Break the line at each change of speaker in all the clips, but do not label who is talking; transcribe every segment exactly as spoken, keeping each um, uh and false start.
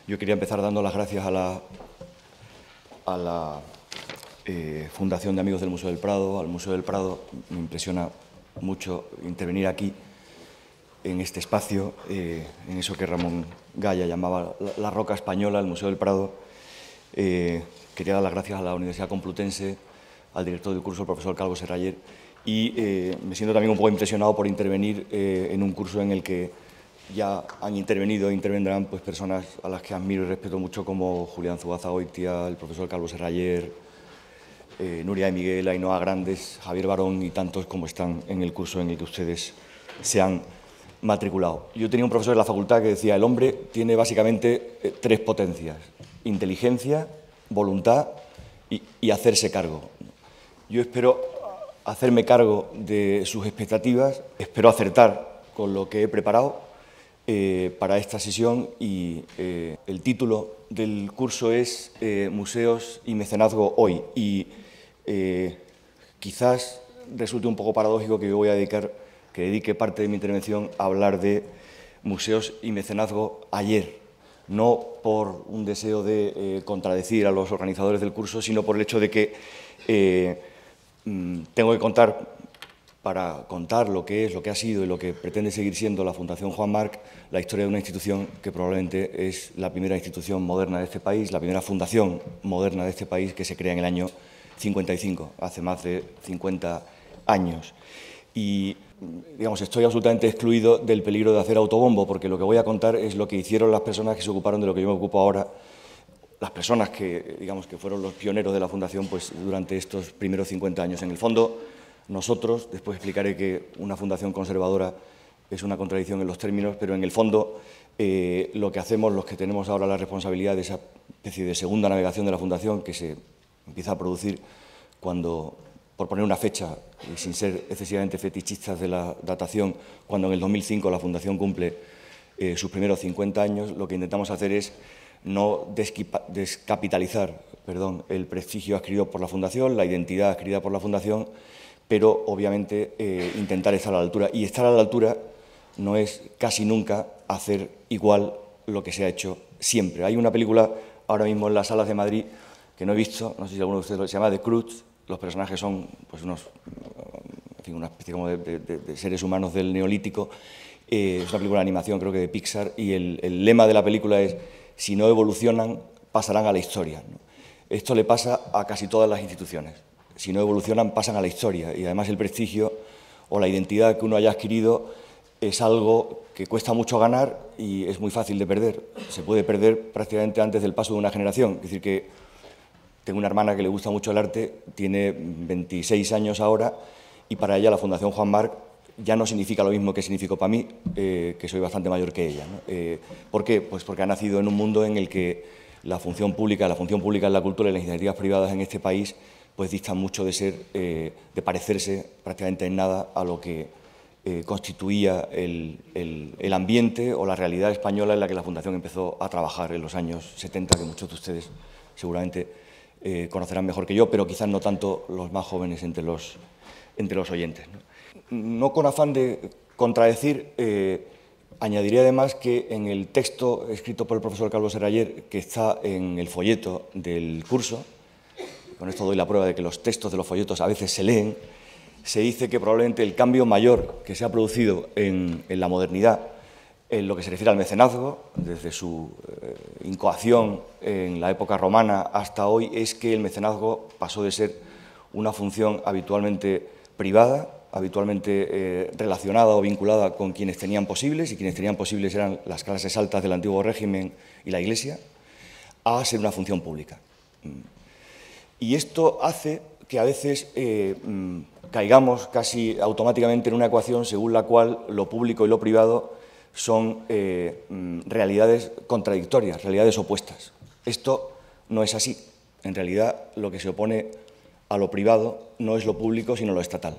Yo quería empezar dando las gracias a la, a la eh, Fundación de Amigos del Museo del Prado, al Museo del Prado. Me impresiona mucho intervenir aquí, en este espacio, eh, en eso que Ramón Gaya llamaba la, la roca española, el Museo del Prado. Eh, quería dar las gracias a la Universidad Complutense, al director del curso, el profesor Calvo Serraller, y eh, me siento también un poco impresionado por intervenir eh, en un curso en el que ya han intervenido e intervendrán pues, personas a las que admiro y respeto mucho, como Julián Zugaza-Goitia, el profesor Calvo Serraller, eh, Nuria de Miguel, Ainhoa Grandes, Javier Barón y tantos como están en el curso en el que ustedes se han matriculado. Yo tenía un profesor de la facultad que decía: el hombre tiene básicamente eh, tres potencias: inteligencia, voluntad y, y hacerse cargo. Yo espero hacerme cargo de sus expectativas, espero acertar con lo que he preparado eh, para esta sesión, y eh, el título del curso es eh, Museos y Mecenazgo hoy, y eh, quizás resulte un poco paradójico que yo voy a dedicar, que dedique parte de mi intervención a hablar de museos y mecenazgo ayer, no por un deseo de eh, contradecir a los organizadores del curso, sino por el hecho de que eh, tengo que contar, para contar lo que es, lo que ha sido y lo que pretende seguir siendo la Fundación Juan March, la historia de una institución que probablemente es la primera institución moderna de este país, la primera fundación moderna de este país, que se crea en el año cincuenta y cinco, hace más de cincuenta años. Y, digamos, estoy absolutamente excluido del peligro de hacer autobombo, porque lo que voy a contar es lo que hicieron las personas que se ocuparon de lo que yo me ocupo ahora, las personas que, digamos, que fueron los pioneros de la Fundación pues, durante estos primeros cincuenta años. En el fondo, nosotros, después explicaré que una fundación conservadora es una contradicción en los términos, pero en el fondo eh, lo que hacemos, los que tenemos ahora la responsabilidad de esa especie de segunda navegación de la Fundación, que se empieza a producir cuando, por poner una fecha y sin ser excesivamente fetichistas de la datación, cuando en el dos mil cinco la Fundación cumple eh, sus primeros cincuenta años, lo que intentamos hacer es no descapitalizar perdón, el prestigio adquirido por la Fundación, la identidad adquirida por la Fundación, pero obviamente eh, intentar estar a la altura. Y estar a la altura no es casi nunca hacer igual lo que se ha hecho siempre. Hay una película ahora mismo en las salas de Madrid que no he visto, no sé si alguno de ustedes lo, se llama The Croods. Los personajes son pues, unos, en fin, una especie como de, de, de seres humanos del Neolítico. Eh, es una película de animación, creo que de Pixar, y el, el lema de la película es: si no evolucionan, pasarán a la historia, ¿no? Esto le pasa a casi todas las instituciones. Si no evolucionan, pasan a la historia, y además el prestigio o la identidad que uno haya adquirido es algo que cuesta mucho ganar y es muy fácil de perder. Se puede perder prácticamente antes del paso de una generación. Es decir, que tengo una hermana que le gusta mucho el arte, tiene veintiséis años ahora, y para ella la Fundación Juan March ya no significa lo mismo que significó para mí, eh, que soy bastante mayor que ella, ¿no? Eh, ¿Por qué? Pues porque ha nacido en un mundo en el que la función pública, la función pública en la cultura y las iniciativas privadas en este país pues distan mucho de ser, eh, de parecerse prácticamente en nada a lo que eh, constituía el, el, el ambiente o la realidad española en la que la Fundación empezó a trabajar en los años setenta, que muchos de ustedes seguramente eh, conocerán mejor que yo, pero quizás no tanto los más jóvenes entre los, entre los oyentes, ¿no? No con afán de contradecir, eh, añadiré además que en el texto escrito por el profesor Calvo Serraller, que está en el folleto del curso, con esto doy la prueba de que los textos de los folletos a veces se leen, se dice que probablemente el cambio mayor que se ha producido en, en la modernidad, en lo que se refiere al mecenazgo, desde su eh, incoación en la época romana hasta hoy, es que el mecenazgo pasó de ser una función habitualmente privada, habitualmente eh, relacionada o vinculada con quienes tenían posibles, y quienes tenían posibles eran las clases altas del antiguo régimen y la Iglesia, a ser una función pública. Y esto hace que a veces eh, caigamos casi automáticamente en una ecuación según la cual lo público y lo privado son eh, realidades contradictorias, realidades opuestas. Esto no es así. En realidad, lo que se opone a lo privado no es lo público, sino lo estatal.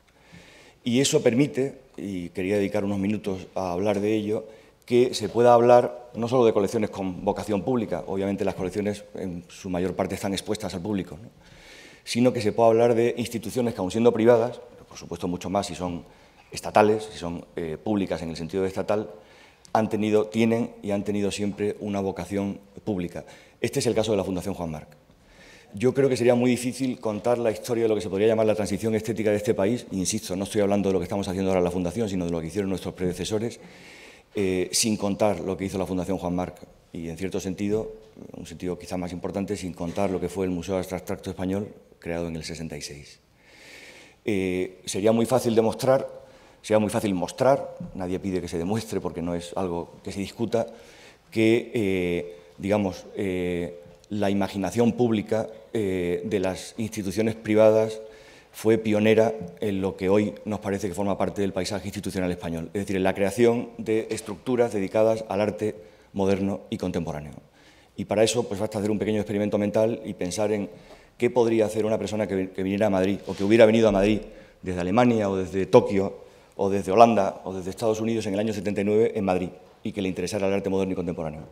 Y eso permite, y quería dedicar unos minutos a hablar de ello, que se pueda hablar no solo de colecciones con vocación pública, obviamente las colecciones en su mayor parte están expuestas al público, ¿no?, sino que se pueda hablar de instituciones que, aun siendo privadas, por supuesto mucho más si son estatales, si son eh, públicas en el sentido de estatal, han tenido, tienen y han tenido siempre una vocación pública. Este es el caso de la Fundación Juan March. Yo creo que sería muy difícil contar la historia de lo que se podría llamar la transición estética de este país. Insisto, no estoy hablando de lo que estamos haciendo ahora en la Fundación, sino de lo que hicieron nuestros predecesores, eh, sin contar lo que hizo la Fundación Juan March y, en cierto sentido, un sentido quizá más importante, sin contar lo que fue el Museo Abstracto Español, creado en el sesenta y seis. Eh, sería muy fácil demostrar, sería muy fácil mostrar, nadie pide que se demuestre porque no es algo que se discuta, que, eh, digamos, eh, la imaginación pública eh, de las instituciones privadas fue pionera en lo que hoy nos parece que forma parte del paisaje institucional español, es decir, en la creación de estructuras dedicadas al arte moderno y contemporáneo. Y para eso pues basta hacer un pequeño experimento mental y pensar en qué podría hacer una persona que, que viniera a Madrid o que hubiera venido a Madrid desde Alemania o desde Tokio o desde Holanda o desde Estados Unidos en el año setenta y nueve en Madrid y que le interesara el arte moderno y contemporáneo.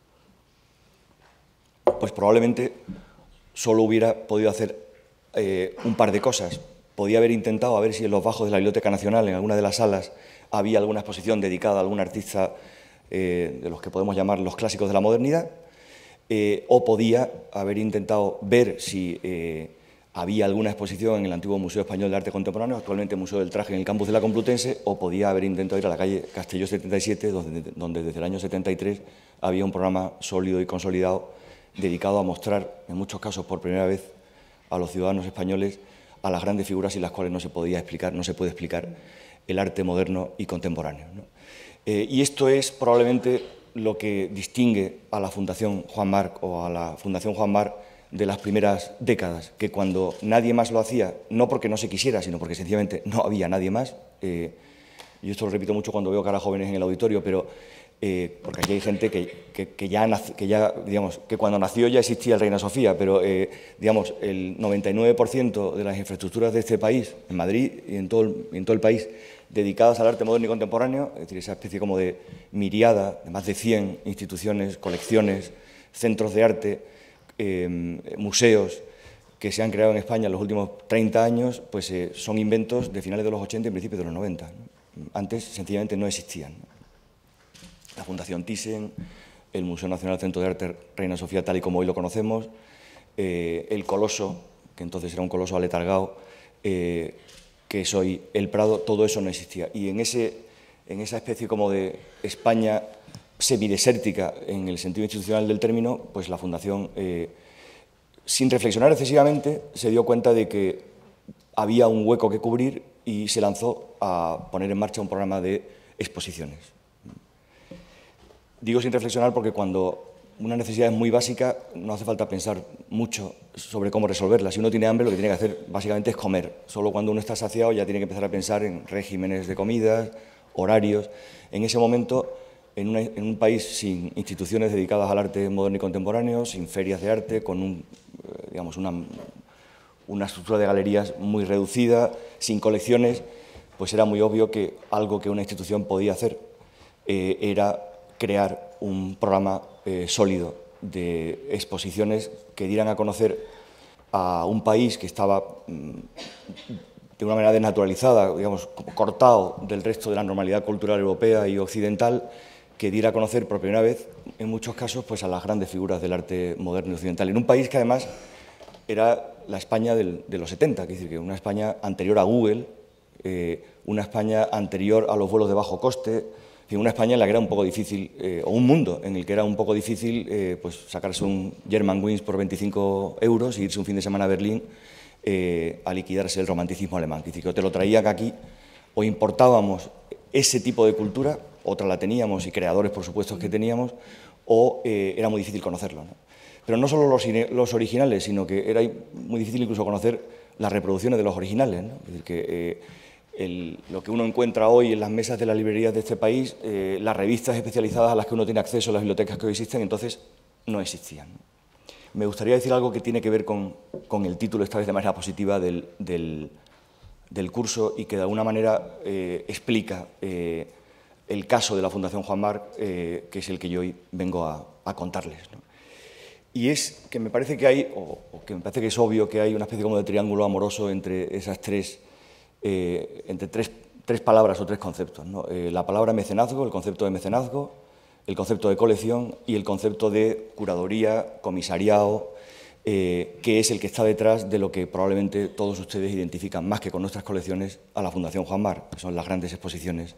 Pues probablemente solo hubiera podido hacer eh, un par de cosas. Podía haber intentado a ver si en los bajos de la Biblioteca Nacional, en alguna de las salas, había alguna exposición dedicada a algún artista eh, de los que podemos llamar los clásicos de la modernidad, eh, o podía haber intentado ver si eh, había alguna exposición en el antiguo Museo Español de Arte Contemporáneo, actualmente Museo del Traje en el campus de la Complutense, o podía haber intentado ir a la calle Castelló setenta y siete, donde, donde desde el año setenta y tres había un programa sólido y consolidado dedicado a mostrar, en muchos casos por primera vez, a los ciudadanos españoles a las grandes figuras sin las cuales no se podía explicar, no se puede explicar el arte moderno y contemporáneo, ¿no? Eh, y esto es probablemente lo que distingue a la Fundación Juan March o a la Fundación Juan March de las primeras décadas, que cuando nadie más lo hacía, no porque no se quisiera, sino porque sencillamente no había nadie más, eh, y esto lo repito mucho cuando veo caras jóvenes en el auditorio, pero Eh, porque aquí hay gente que, que, que, ya, que ya, digamos, que cuando nació ya existía el Reina Sofía, pero, eh, digamos, el noventa y nueve por ciento de las infraestructuras de este país, en Madrid y en todo, el, en todo el país, dedicadas al arte moderno y contemporáneo, es decir, esa especie como de miriada, de más de cien instituciones, colecciones, centros de arte, eh, museos que se han creado en España en los últimos treinta años, pues eh, son inventos de finales de los ochenta y principios de los noventa, ¿no? Antes, sencillamente, no existían, ¿no? La Fundación Thyssen, el Museo Nacional Centro de Arte Reina Sofía, tal y como hoy lo conocemos, eh, el Coloso, que entonces era un coloso aletargado, eh, que es hoy el Prado, todo eso no existía. Y en, ese, en esa especie como de España semidesértica, en el sentido institucional del término, pues la Fundación, eh, sin reflexionar excesivamente, se dio cuenta de que había un hueco que cubrir y se lanzó a poner en marcha un programa de exposiciones. Digo sin reflexionar porque cuando una necesidad es muy básica no hace falta pensar mucho sobre cómo resolverla. Si uno tiene hambre, lo que tiene que hacer básicamente es comer. Solo cuando uno está saciado ya tiene que empezar a pensar en regímenes de comidas, horarios. En ese momento, en, una, en un país sin instituciones dedicadas al arte moderno y contemporáneo, sin ferias de arte, con un, digamos, una, una estructura de galerías muy reducida, sin colecciones, pues era muy obvio que algo que una institución podía hacer eh, era crear un programa eh, sólido de exposiciones que dieran a conocer a un país que estaba mm, de una manera desnaturalizada, digamos, cortado del resto de la normalidad cultural europea y occidental, que diera a conocer por primera vez, en muchos casos, pues a las grandes figuras del arte moderno y occidental, en un país que además era la España del, de los setenta, es decir, que una España anterior a Google, eh, una España anterior a los vuelos de bajo coste, en una España en la que era un poco difícil, eh, o un mundo en el que era un poco difícil eh, pues sacarse un Germanwings por veinticinco euros e irse un fin de semana a Berlín eh, a liquidarse el romanticismo alemán. Es decir, que o te lo traían aquí o importábamos ese tipo de cultura, otra la teníamos y creadores, por supuesto, que teníamos, o eh, era muy difícil conocerlo, ¿no? Pero no solo los, los originales, sino que era muy difícil incluso conocer las reproducciones de los originales, ¿no? Es decir, que eh, El, lo que uno encuentra hoy en las mesas de las librerías de este país, eh, las revistas especializadas a las que uno tiene acceso, las bibliotecas que hoy existen, entonces no existían. Me gustaría decir algo que tiene que ver con, con el título, esta vez de manera positiva, del, del, del curso y que de alguna manera eh, explica eh, el caso de la Fundación Juan March, eh, que es el que yo hoy vengo a, a contarles, ¿no? Y es que me parece que hay, o, o que me parece que es obvio que hay una especie como de triángulo amoroso entre esas tres Eh, entre tres tres palabras o tres conceptos, ¿no? Eh, la palabra mecenazgo, el concepto de mecenazgo, el concepto de colección y el concepto de curaduría, comisariado, eh, que es el que está detrás de lo que probablemente todos ustedes identifican más que con nuestras colecciones a la Fundación Juan Marc, que son las grandes exposiciones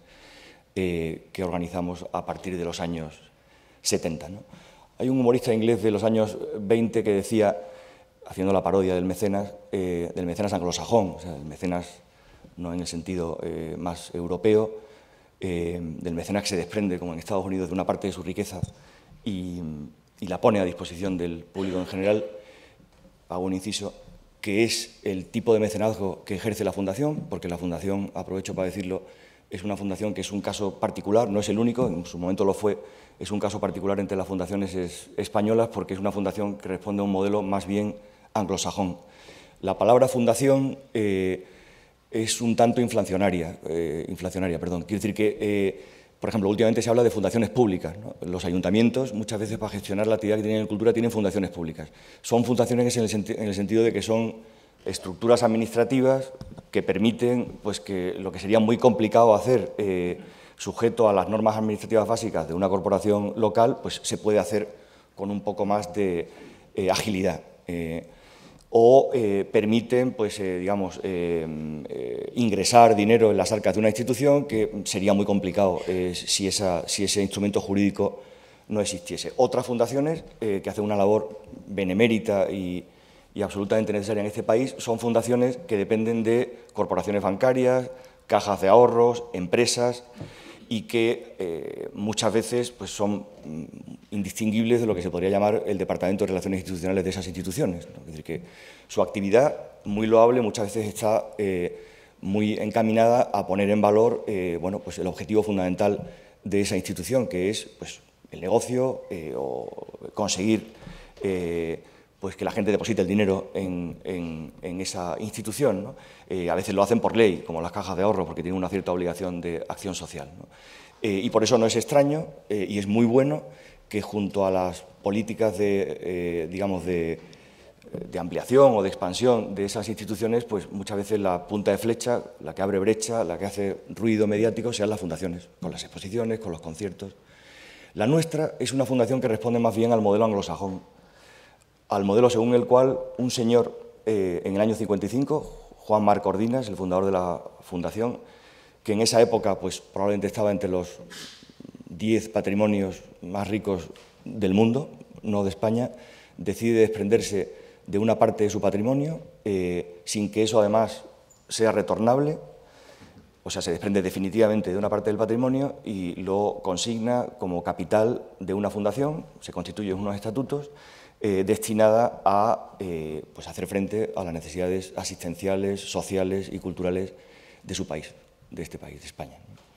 eh, que organizamos a partir de los años setenta, ¿no? Hay un humorista inglés de los años veinte que decía, haciendo la parodia del mecenas, eh, del mecenas anglosajón, o sea, el mecenas no en el sentido eh, más europeo, eh, del mecenas que se desprende, como en Estados Unidos, de una parte de su riqueza y, y la pone a disposición del público en general. Hago un inciso, que es el tipo de mecenazgo que ejerce la Fundación, porque la Fundación, aprovecho para decirlo, es una fundación que es un caso particular, no es el único, en su momento lo fue, es un caso particular entre las fundaciones es, españolas porque es una fundación que responde a un modelo más bien anglosajón. La palabra fundación eh, es un tanto inflacionaria, eh, inflacionaria, perdón. Quiere decir que, eh, por ejemplo, últimamente se habla de fundaciones públicas, ¿no? Los ayuntamientos, muchas veces para gestionar la actividad que tienen en cultura, tienen fundaciones públicas. Son fundaciones en el, en el sentido de que son estructuras administrativas que permiten pues, que lo que sería muy complicado hacer eh, sujeto a las normas administrativas básicas de una corporación local, pues se puede hacer con un poco más de eh, agilidad. Eh, o eh, permiten pues, eh, digamos, eh, eh, ingresar dinero en las arcas de una institución que sería muy complicado eh, si, esa, si ese instrumento jurídico no existiese. Otras fundaciones eh, que hacen una labor benemérita y, y absolutamente necesaria en este país son fundaciones que dependen de corporaciones bancarias, cajas de ahorros, empresas y que eh, muchas veces pues, son indistinguibles de lo que se podría llamar el Departamento de Relaciones Institucionales de esas instituciones, ¿no? Es decir, que su actividad, muy loable, muchas veces está eh, muy encaminada a poner en valor eh, bueno, pues el objetivo fundamental de esa institución, que es pues, el negocio eh, o conseguir eh, pues, que la gente deposite el dinero en, en, en esa institución, ¿no? Eh, a veces lo hacen por ley, como las cajas de ahorro, porque tienen una cierta obligación de acción social, ¿no? Eh, y por eso no es extraño eh, y es muy bueno que junto a las políticas de, eh, digamos, de, de ampliación o de expansión de esas instituciones, pues muchas veces la punta de flecha, la que abre brecha, la que hace ruido mediático, sean las fundaciones, con las exposiciones, con los conciertos. La nuestra es una fundación que responde más bien al modelo anglosajón, al modelo según el cual un señor eh, en el año cincuenta y cinco, Juan Marc Cordinas, el fundador de la fundación, que en esa época pues, probablemente estaba entre los diez patrimonios más ricos del mundo, no de España, decide desprenderse de una parte de su patrimonio eh, sin que eso además sea retornable, o sea, se desprende definitivamente de una parte del patrimonio y lo consigna como capital de una fundación, se constituyen unos estatutos, eh, destinada a eh, pues hacer frente a las necesidades asistenciales, sociales y culturales de su país, de este país, de España.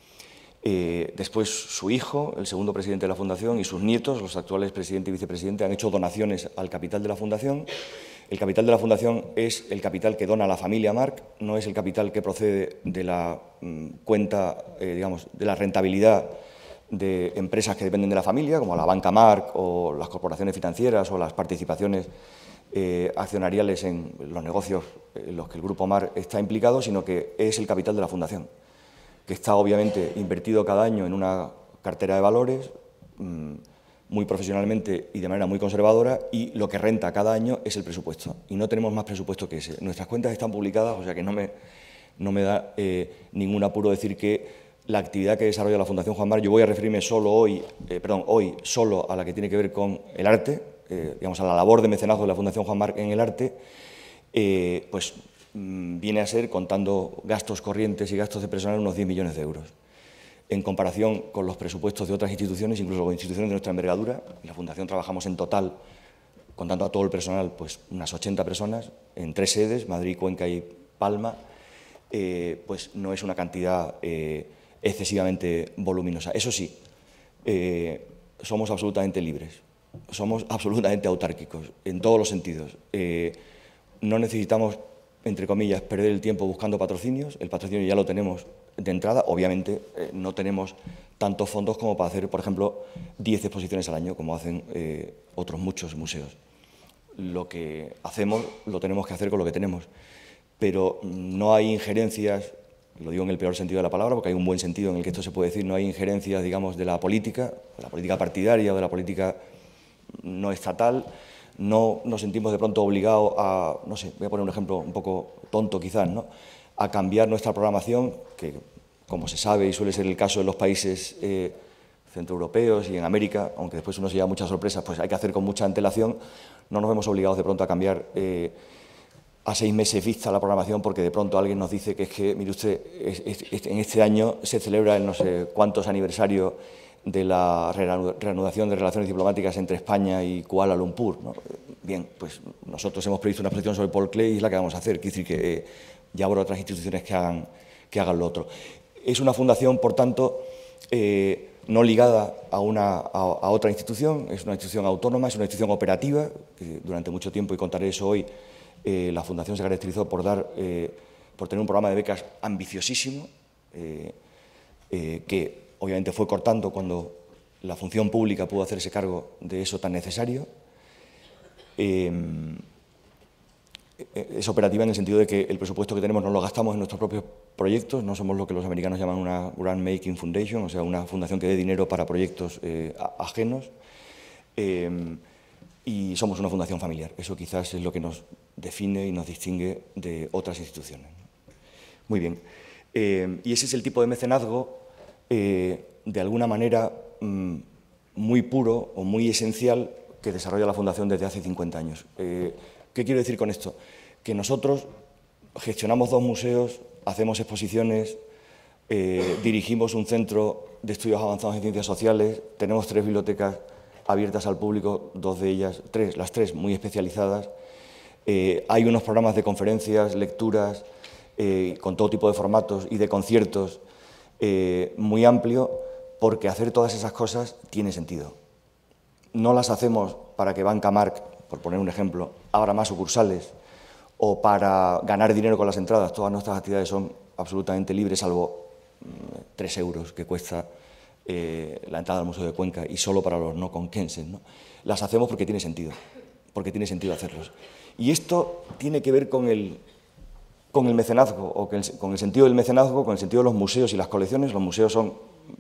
Eh, después su hijo, el segundo presidente de la Fundación, y sus nietos, los actuales presidente y vicepresidente, han hecho donaciones al capital de la Fundación. El capital de la Fundación es el capital que dona la familia Marc, no es el capital que procede de la mm, cuenta, eh, digamos, de la rentabilidad de empresas que dependen de la familia, como la banca Marc o las corporaciones financieras o las participaciones eh, accionariales en los negocios en los que el Grupo Marc está implicado, sino que es el capital de la Fundación, que está obviamente invertido cada año en una cartera de valores, mmm, muy profesionalmente y de manera muy conservadora, y lo que renta cada año es el presupuesto. Y no tenemos más presupuesto que ese. Nuestras cuentas están publicadas, o sea que no me, no me da eh, ningún apuro decir que la actividad que desarrolla la Fundación Juan Marc, yo voy a referirme solo hoy, eh, perdón, hoy solo a la que tiene que ver con el arte, eh, digamos a la labor de mecenazgo de la Fundación Juan Marc en el arte, eh, pues mmm, viene a ser, contando gastos corrientes y gastos de personal, unos diez millones de euros. En comparación con los presupuestos de otras instituciones, incluso con instituciones de nuestra envergadura, en la Fundación trabajamos en total, contando a todo el personal, pues unas ochenta personas, en tres sedes, Madrid, Cuenca y Palma, eh, pues no es una cantidad eh, excesivamente voluminosa. Eso sí, eh, somos absolutamente libres, somos absolutamente autárquicos, en todos los sentidos. Eh, no necesitamos, entre comillas, perder el tiempo buscando patrocinios, el patrocinio ya lo tenemos de entrada. Obviamente eh, no tenemos tantos fondos como para hacer, por ejemplo, diez exposiciones al año, como hacen eh, otros muchos museos. Lo que hacemos lo tenemos que hacer con lo que tenemos, pero no hay injerencias lo digo en el peor sentido de la palabra, porque hay un buen sentido en el que esto se puede decir, no hay injerencias, digamos, de la política, de la política partidaria o de la política no estatal. No nos sentimos de pronto obligados a, no sé, voy a poner un ejemplo un poco tonto quizás, ¿no?, a cambiar nuestra programación, que como se sabe y suele ser el caso en los países eh, centroeuropeos y en América, aunque después uno se lleva muchas sorpresas, pues hay que hacer con mucha antelación. No nos vemos obligados de pronto a cambiar eh, a seis meses vista la programación porque de pronto alguien nos dice que es que, mire usted, es, es, es, en este año se celebra el no sé cuántos aniversario de la reanudación de relaciones diplomáticas entre España y Kuala Lumpur, ¿no? Bien, pues nosotros hemos previsto una exposición sobre Paul Klee y es la que vamos a hacer, quiere decir que eh, ya habrá otras instituciones que hagan, que hagan lo otro. Es una fundación, por tanto, eh, no ligada a, una, a, a otra institución, es una institución autónoma, es una institución operativa, que durante mucho tiempo, y contaré eso hoy, eh, la fundación se caracterizó por, dar, eh, por tener un programa de becas ambiciosísimo, eh, eh, que obviamente fue cortando cuando la función pública pudo hacerse cargo de eso tan necesario. Eh, es operativa en el sentido de que el presupuesto que tenemos no lo gastamos en nuestros propios proyectos, no somos lo que los americanos llaman una Grant Making Foundation, o sea, una fundación que dé dinero para proyectos eh, ajenos, eh, y somos una fundación familiar. Eso quizás es lo que nos define y nos distingue de otras instituciones. Muy bien. Eh, y ese es el tipo de mecenazgo Eh, de alguna manera mmm, muy puro o muy esencial que desarrolla la Fundación desde hace cincuenta años. Eh, ¿Qué quiero decir con esto? Que nosotros gestionamos dos museos, hacemos exposiciones, eh, dirigimos un centro de estudios avanzados en ciencias sociales, tenemos tres bibliotecas abiertas al público, dos de ellas, tres, las tres muy especializadas. Eh, hay unos programas de conferencias, lecturas, eh, con todo tipo de formatos y de conciertos, Eh, muy amplio, porque hacer todas esas cosas tiene sentido. No las hacemos para que Banca Marc, por poner un ejemplo, abra más sucursales o para ganar dinero con las entradas. Todas nuestras actividades son absolutamente libres, salvo mmm, tres euros que cuesta eh, la entrada al Museo de Cuenca y solo para los no conquenses, ¿no? Las hacemos porque tiene sentido, porque tiene sentido hacerlos. Y esto tiene que ver con el... con el mecenazgo, o con el sentido del mecenazgo, con el sentido de los museos y las colecciones. Los museos son,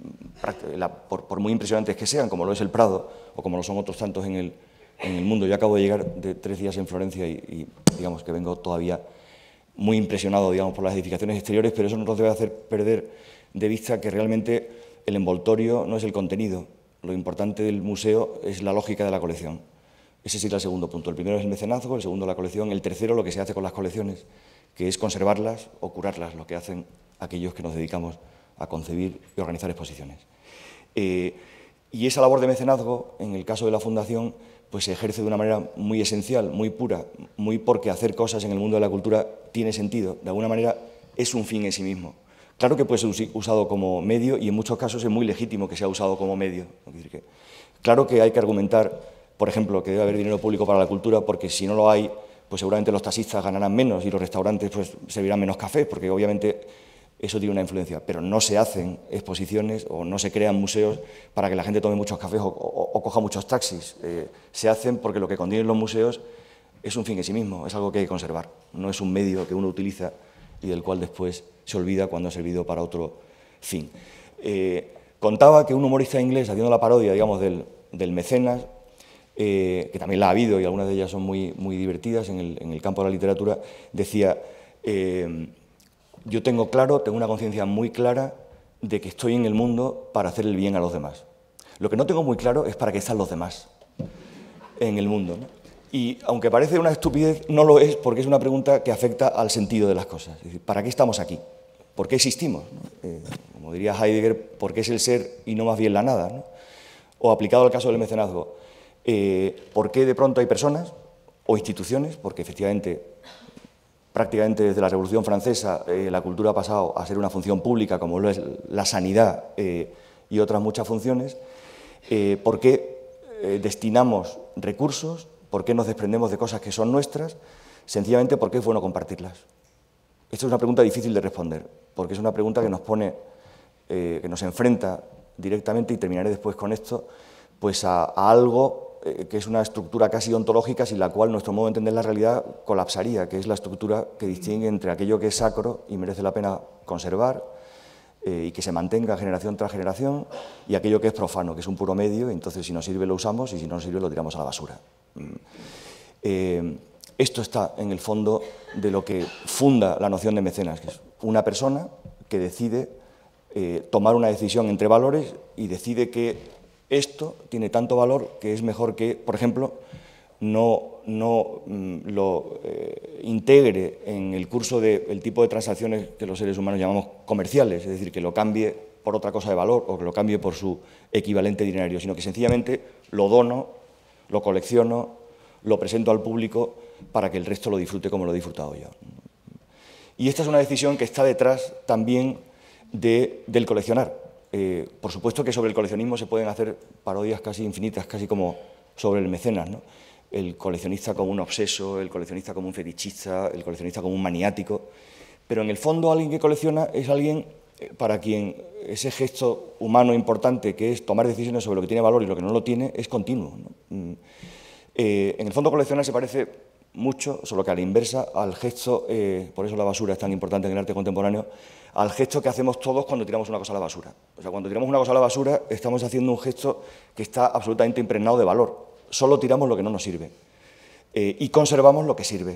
por, por muy impresionantes que sean, como lo es el Prado, o como lo son otros tantos en el, en el mundo. Yo acabo de llegar de tres días en Florencia y, y digamos que vengo todavía muy impresionado, digamos, por las edificaciones exteriores, pero eso no nos debe hacer perder de vista que realmente el envoltorio no es el contenido. Lo importante del museo es la lógica de la colección. Ese sería el segundo punto. El primero es el mecenazgo, el segundo la colección, el tercero lo que se hace con las colecciones, que es conservarlas o curarlas, lo que hacen aquellos que nos dedicamos a concebir y organizar exposiciones. Eh, y esa labor de mecenazgo, en el caso de la Fundación, pues se ejerce de una manera muy esencial, muy pura, muy porque hacer cosas en el mundo de la cultura tiene sentido, de alguna manera es un fin en sí mismo. Claro que puede ser usado como medio y en muchos casos es muy legítimo que sea usado como medio. Claro que hay que argumentar, por ejemplo, que debe haber dinero público para la cultura, porque si no lo hay, pues seguramente los taxistas ganarán menos y los restaurantes pues servirán menos café, porque obviamente eso tiene una influencia. Pero no se hacen exposiciones o no se crean museos para que la gente tome muchos cafés o, o, o coja muchos taxis. Eh, se hacen porque lo que contienen los museos es un fin en sí mismo, es algo que hay que conservar. No es un medio que uno utiliza y del cual después se olvida cuando ha servido para otro fin. Eh, contaba que un humorista inglés, haciendo la parodia, digamos, del, del mecenas, Eh, que también la ha habido y algunas de ellas son muy, muy divertidas en el, en el campo de la literatura, decía, eh, yo tengo claro, tengo una conciencia muy clara de que estoy en el mundo para hacer el bien a los demás. Lo que no tengo muy claro es para qué están los demás en el mundo, ¿no? Y aunque parece una estupidez, no lo es, porque es una pregunta que afecta al sentido de las cosas. Es decir, ¿para qué estamos aquí? ¿Por qué existimos? ¿No? Eh, como diría Heidegger, ¿por qué es el ser y no más bien la nada? ¿No? O aplicado al caso del mecenazgo, Eh, ¿por qué de pronto hay personas o instituciones? Porque efectivamente, prácticamente desde la Revolución Francesa, eh, la cultura ha pasado a ser una función pública, como lo es la sanidad eh, y otras muchas funciones. Eh, ¿Por qué eh, destinamos recursos? ¿Por qué nos desprendemos de cosas que son nuestras? Sencillamente porque es bueno compartirlas. Esta es una pregunta difícil de responder, porque es una pregunta que nos pone, eh, que nos enfrenta directamente, y terminaré después con esto, pues a, a algo eh, que es una estructura casi ontológica sin la cual nuestro modo de entender la realidad colapsaría, que es la estructura que distingue entre aquello que es sacro y merece la pena conservar eh, y que se mantenga generación tras generación, y aquello que es profano, que es un puro medio, y entonces si nos sirve lo usamos y si no nos sirve lo tiramos a la basura. Eh, esto está en el fondo de lo que funda la noción de mecenas, que es una persona que decide eh, tomar una decisión entre valores y decide que esto tiene tanto valor que es mejor que, por ejemplo, no, no mm, lo eh, integre en el curso del tipo de transacciones que los seres humanos llamamos comerciales, es decir, que lo cambie por otra cosa de valor o que lo cambie por su equivalente dinerario, sino que sencillamente lo dono, lo colecciono, lo presento al público para que el resto lo disfrute como lo he disfrutado yo. Y esta es una decisión que está detrás también de, del coleccionar. Eh, por supuesto que sobre el coleccionismo se pueden hacer parodias casi infinitas, casi como sobre el mecenas, ¿no? El coleccionista como un obseso, el coleccionista como un fetichista, el coleccionista como un maniático, pero en el fondo alguien que colecciona es alguien para quien ese gesto humano importante que es tomar decisiones sobre lo que tiene valor y lo que no lo tiene es continuo, ¿no? Eh, en el fondo coleccionar se parece mucho, solo que a la inversa, al gesto, eh, por eso la basura es tan importante en el arte contemporáneo, al gesto que hacemos todos cuando tiramos una cosa a la basura. O sea, cuando tiramos una cosa a la basura estamos haciendo un gesto que está absolutamente impregnado de valor. Solo tiramos lo que no nos sirve eh, y conservamos lo que sirve.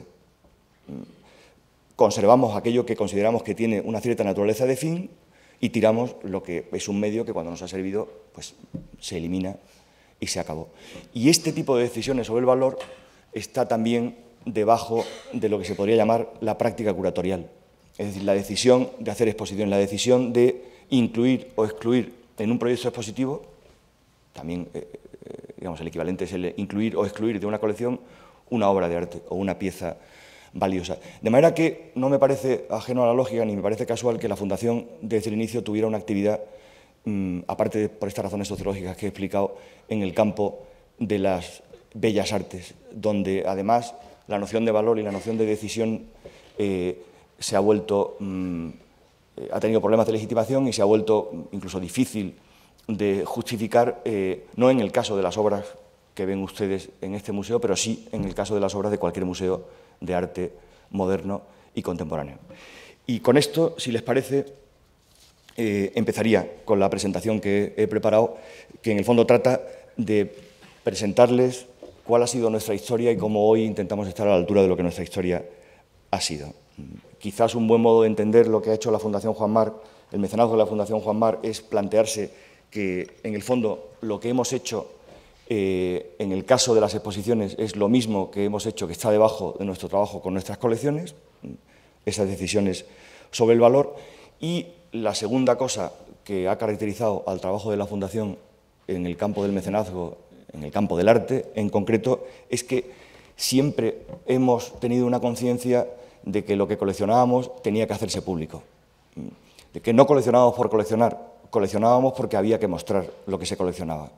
Conservamos aquello que consideramos que tiene una cierta naturaleza de fin y tiramos lo que es un medio que cuando nos ha servido pues, se elimina y se acabó. Y este tipo de decisiones sobre el valor está también debajo de lo que se podría llamar la práctica curatorial. Es decir, la decisión de hacer exposición, la decisión de incluir o excluir en un proyecto expositivo, también eh, digamos, el equivalente es el incluir o excluir de una colección una obra de arte o una pieza valiosa. De manera que no me parece ajeno a la lógica ni me parece casual que la Fundación desde el inicio tuviera una actividad, mmm, aparte de por estas razones sociológicas que he explicado, en el campo de las bellas artes, donde además la noción de valor y la noción de decisión eh, se ha vuelto, mmm, ha tenido problemas de legitimación y se ha vuelto incluso difícil de justificar, eh, no en el caso de las obras que ven ustedes en este museo, pero sí en el caso de las obras de cualquier museo de arte moderno y contemporáneo. Y con esto, si les parece, eh, empezaría con la presentación que he preparado, que en el fondo trata de presentarles cuál ha sido nuestra historia y cómo hoy intentamos estar a la altura de lo que nuestra historia ha sido. Quizás un buen modo de entender lo que ha hecho la Fundación Juan March, el mecenazgo de la Fundación Juan March, es plantearse que, en el fondo, lo que hemos hecho eh, en el caso de las exposiciones es lo mismo que hemos hecho, que está debajo de nuestro trabajo con nuestras colecciones, esas decisiones sobre el valor. Y la segunda cosa que ha caracterizado al trabajo de la Fundación en el campo del mecenazgo, en el campo del arte en concreto, es que siempre hemos tenido una conciencia de que lo que coleccionábamos tenía que hacerse público, de que no coleccionábamos por coleccionar, coleccionábamos porque había que mostrar lo que se coleccionaba.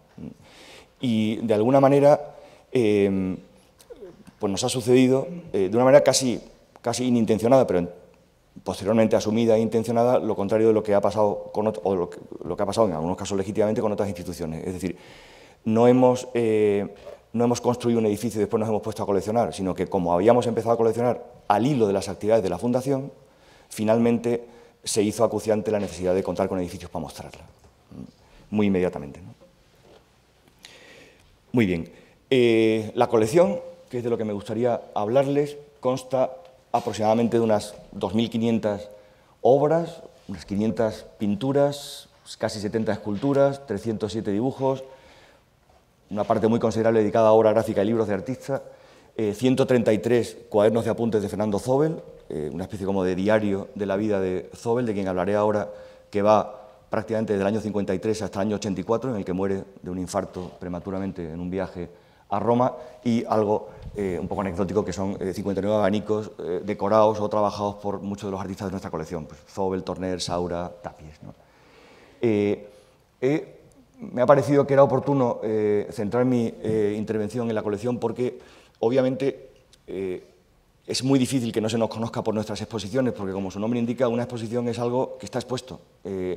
Y de alguna manera eh, pues nos ha sucedido, eh, de una manera casi, casi inintencionada, pero posteriormente asumida e intencionada, lo contrario de lo que ha pasado, con otro, o lo que, lo que ha pasado en algunos casos legítimamente con otras instituciones. Es decir, no hemos, eh, no hemos construido un edificio y después nos hemos puesto a coleccionar, sino que como habíamos empezado a coleccionar al hilo de las actividades de la Fundación, finalmente se hizo acuciante la necesidad de contar con edificios para mostrarla, muy inmediatamente, ¿no? Muy bien. Eh, la colección, que es de lo que me gustaría hablarles, consta aproximadamente de unas dos mil quinientas obras, unas quinientas pinturas, casi setenta esculturas, trescientos siete dibujos, una parte muy considerable dedicada a obra gráfica y libros de artistas, eh, ciento treinta y tres cuadernos de apuntes de Fernando Zóbel, eh, una especie como de diario de la vida de Zóbel, de quien hablaré ahora, que va prácticamente desde el año cincuenta y tres hasta el año ochenta y cuatro, en el que muere de un infarto prematuramente en un viaje a Roma, y algo eh, un poco anecdótico, que son eh, cincuenta y nueve abanicos eh, decorados o trabajados por muchos de los artistas de nuestra colección, pues, Zóbel, Torner, Saura, Tapies, ¿no? Eh, eh, me ha parecido que era oportuno eh, centrar mi eh, intervención en la colección porque, obviamente, eh, es muy difícil que no se nos conozca por nuestras exposiciones, porque, como su nombre indica, una exposición es algo que está expuesto. Eh,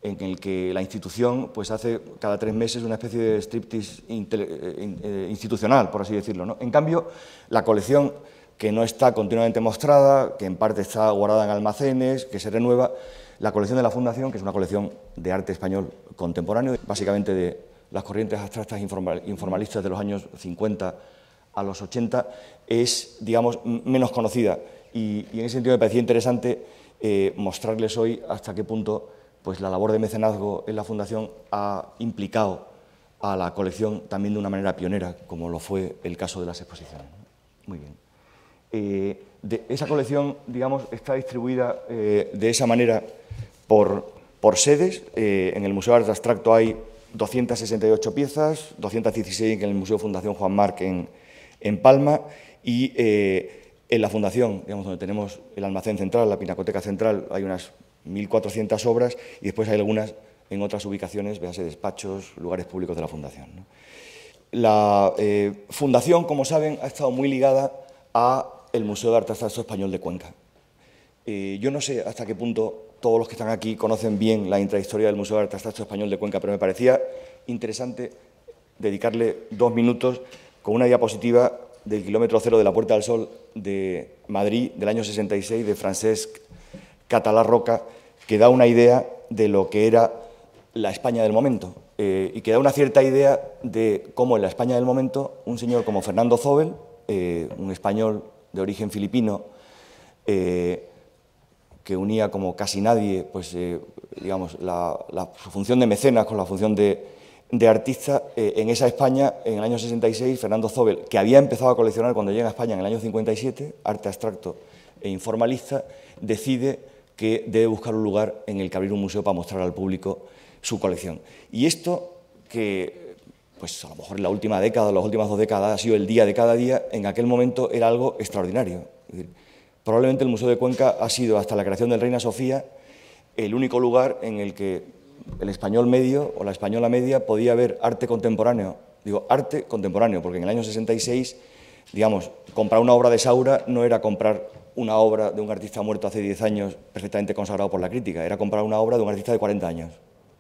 en el que la institución pues, hace cada tres meses una especie de striptease institucional, por así decirlo, ¿no? En cambio, la colección, que no está continuamente mostrada, que en parte está guardada en almacenes, que se renueva, la colección de la Fundación, que es una colección de arte español contemporáneo, básicamente de las corrientes abstractas informalistas de los años cincuenta a los ochenta, es, digamos, menos conocida. Y, y en ese sentido me parecía interesante eh, mostrarles hoy hasta qué punto pues, la labor de mecenazgo en la Fundación ha implicado a la colección también de una manera pionera, como lo fue el caso de las exposiciones. Muy bien. Eh, de, esa colección, digamos, está distribuida eh, de esa manera por, por sedes. Eh, en el Museo de Arte Abstracto hay doscientas sesenta y ocho piezas, doscientas dieciséis en el Museo Fundación Juan Marc en, en Palma, y eh, en la Fundación, digamos, donde tenemos el almacén central, la pinacoteca central, hay unas mil cuatrocientas obras, y después hay algunas en otras ubicaciones, véase despachos, lugares públicos de la Fundación, ¿no? La eh, Fundación, como saben, ha estado muy ligada a el Museo de Arte Abstracto Español de Cuenca. Eh, yo no sé hasta qué punto todos los que están aquí conocen bien la intrahistoria del Museo de Arte Abstracto Español de Cuenca, pero me parecía interesante dedicarle dos minutos con una diapositiva del kilómetro cero de la Puerta del Sol de Madrid del año sesenta y seis de Francesc Català Roca, que da una idea de lo que era la España del momento eh, y que da una cierta idea de cómo en la España del momento un señor como Fernando Zóbel, eh, un español de origen filipino, eh, que unía como casi nadie pues, eh, digamos, la, la función de mecenas con la función de, de artista, eh, en esa España, en el año sesenta y seis, Fernando Zóbel, que había empezado a coleccionar cuando llega a España en el año cincuenta y siete, arte abstracto e informalista, decide que debe buscar un lugar en el que abrir un museo para mostrar al público su colección. Y esto, que pues a lo mejor en la última década, las últimas dos décadas, ha sido el día de cada día, en aquel momento era algo extraordinario. Es decir, probablemente el Museo de Cuenca ha sido, hasta la creación del Reina Sofía, el único lugar en el que el español medio o la española media podía ver arte contemporáneo. Digo, arte contemporáneo, porque en el año sesenta y seis, digamos, comprar una obra de Saura no era comprar una obra de un artista muerto hace diez años perfectamente consagrado por la crítica, era comprar una obra de un artista de cuarenta años.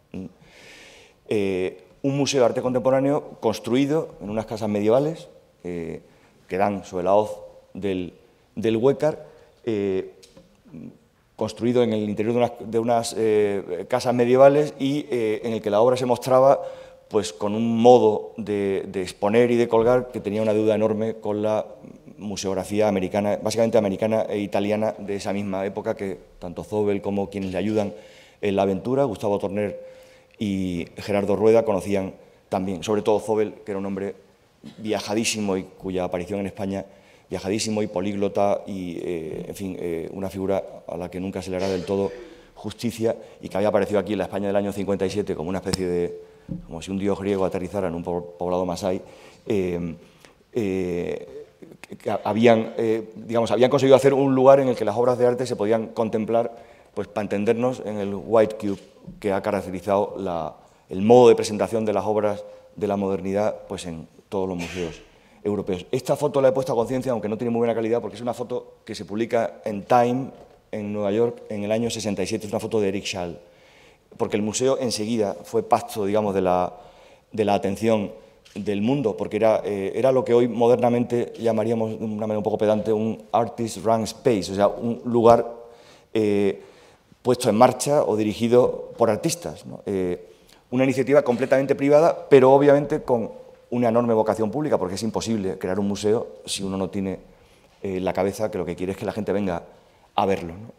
Eh, un museo de arte contemporáneo construido en unas casas medievales eh, que dan sobre la hoz del, del Huécar, eh, construido en el interior de unas, de unas eh, casas medievales y eh, en el que la obra se mostraba pues, con un modo de, de exponer y de colgar que tenía una deuda enorme con la museografía americana, básicamente americana e italiana de esa misma época, que tanto Zóbel como quienes le ayudan en la aventura, Gustavo Torner y Gerardo Rueda, conocían también, sobre todo Zóbel, que era un hombre viajadísimo y cuya aparición en España, viajadísimo y políglota y, eh, en fin, eh, una figura a la que nunca se le hará del todo justicia y que había aparecido aquí en la España del año cincuenta y siete como una especie de, como si un dios griego aterrizara en un poblado masái, eh, eh, que habían, eh, digamos, habían conseguido hacer un lugar en el que las obras de arte se podían contemplar, pues para entendernos, en el White Cube, que ha caracterizado la, el modo de presentación de las obras de la modernidad pues, en todos los museos europeos. Esta foto la he puesto a conciencia, aunque no tiene muy buena calidad, porque es una foto que se publica en Time, en Nueva York, en el año sesenta y siete, es una foto de Eric Schall, porque el museo enseguida fue pasto, digamos, de la, de la atención del mundo, porque era, eh, era lo que hoy modernamente llamaríamos, de una manera un poco pedante, un artist run space, o sea, un lugar eh, puesto en marcha o dirigido por artistas, ¿no? Eh, una iniciativa completamente privada, pero obviamente con una enorme vocación pública, porque es imposible crear un museo si uno no tiene en eh, la cabeza que lo que quiere es que la gente venga a verlo, ¿no?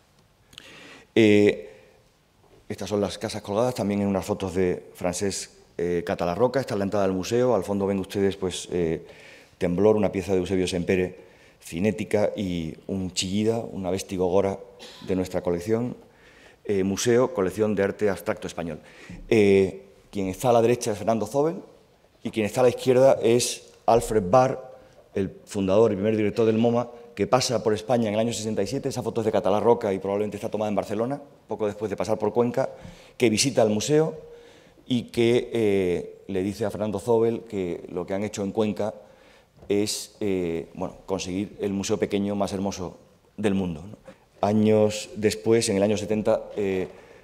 Eh, estas son las casas colgadas, también en unas fotos de Francesc eh, Català Roca. Esta es la entrada al museo, al fondo ven ustedes pues, eh, Temblor, una pieza de Eusebio Sempere, cinética, y un Chillida, una vestigogora de nuestra colección. Eh, museo, colección de arte abstracto español. Eh, quien está a la derecha es Fernando Zóbel y quien está a la izquierda es Alfred Barr, el fundador y primer director del MoMA, que pasa por España en el año sesenta y siete, esa foto es de Català Roca y probablemente está tomada en Barcelona, poco después de pasar por Cuenca, que visita el museo y que eh, le dice a Fernando Zóbel que lo que han hecho en Cuenca es eh, bueno, conseguir el museo pequeño más hermoso del mundo, ¿no? Años después, en el año setenta, eh,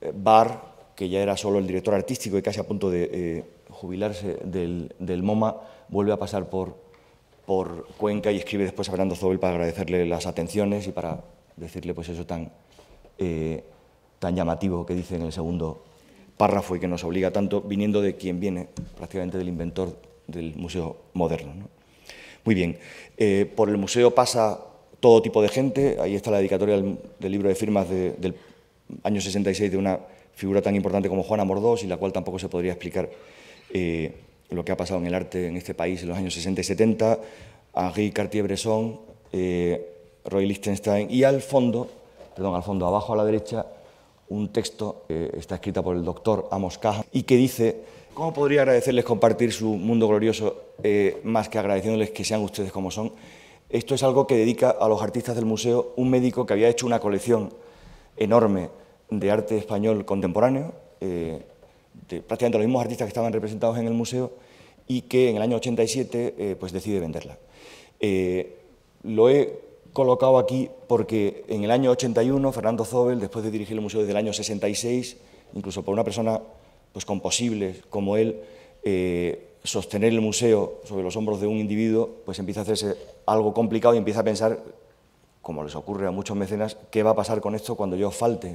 Bar, que ya era solo el director artístico y casi a punto de eh, jubilarse del, del MoMA, vuelve a pasar por, por Cuenca y escribe después a Fernando Zóbel para agradecerle las atenciones y para decirle pues eso tan, eh, tan llamativo que dice en el segundo párrafo y que nos obliga tanto, viniendo de quien viene, prácticamente del inventor del Museo Moderno, ¿no? Muy bien, eh, por el museo pasa todo tipo de gente, ahí está la dedicatoria del, del libro de firmas de, del año sesenta y seis de una figura tan importante como Juana Mordós, y la cual tampoco se podría explicar eh, lo que ha pasado en el arte en este país en los años sesenta y setenta, Henri Cartier-Bresson, eh, Roy Lichtenstein, y al fondo, perdón, al fondo, abajo a la derecha, un texto que está escrito por el doctor Amos Caja y que dice: ¿cómo podría agradecerles compartir su mundo glorioso eh, más que agradeciéndoles que sean ustedes como son? Esto es algo que dedica a los artistas del museo un médico que había hecho una colección enorme de arte español contemporáneo, eh, de prácticamente los mismos artistas que estaban representados en el museo, y que en el año ochenta y siete eh, pues decide venderla. Eh, lo he colocado aquí porque en el año ochenta y uno Fernando Zóbel, después de dirigir el museo desde el año sesenta y seis, incluso por una persona pues, con posibles como él, eh, sostener el museo sobre los hombros de un individuo, pues empieza a hacerse algo complicado y empieza a pensar, como les ocurre a muchos mecenas, ¿qué va a pasar con esto cuando yo falte?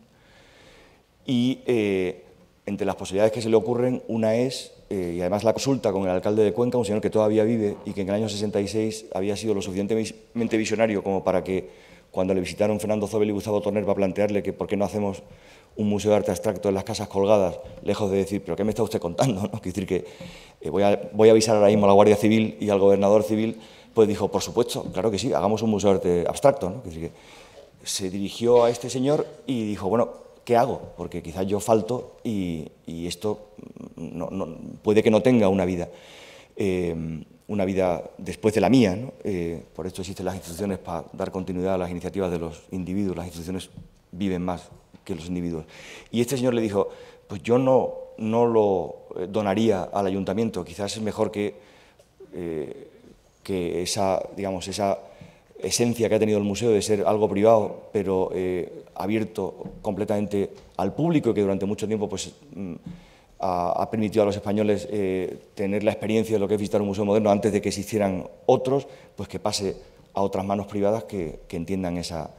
Y eh, entre las posibilidades que se le ocurren, una es, eh, y además la consulta con el alcalde de Cuenca, un señor que todavía vive y que en el año sesenta y seis había sido lo suficientemente visionario como para que, cuando le visitaron Fernando Zóbel y Gustavo Torner para plantearle que por qué no hacemos un museo de arte abstracto en las casas colgadas, lejos de decir, ¿pero qué me está usted contando? ¿No? Quiere decir que eh, voy, a, voy a avisar ahora mismo a la Guardia Civil y al gobernador civil, pues dijo, por supuesto, claro que sí, hagamos un museo de arte abstracto, ¿no? Quiere decir que se dirigió a este señor y dijo, bueno, ¿qué hago? Porque quizás yo falto y, y esto no, no, puede que no tenga una vida, eh, una vida después de la mía, ¿no? Eh, por esto existen las instituciones para dar continuidad a las iniciativas de los individuos, las instituciones viven más que los individuos. Y este señor le dijo, pues yo no, no lo donaría al ayuntamiento, quizás es mejor que, eh, que esa, digamos, esa esencia que ha tenido el museo de ser algo privado, pero eh, abierto completamente al público, que durante mucho tiempo pues, ha, ha permitido a los españoles eh, tener la experiencia de lo que es visitar un museo moderno antes de que existieran otros, pues que pase a otras manos privadas que, que entiendan esa,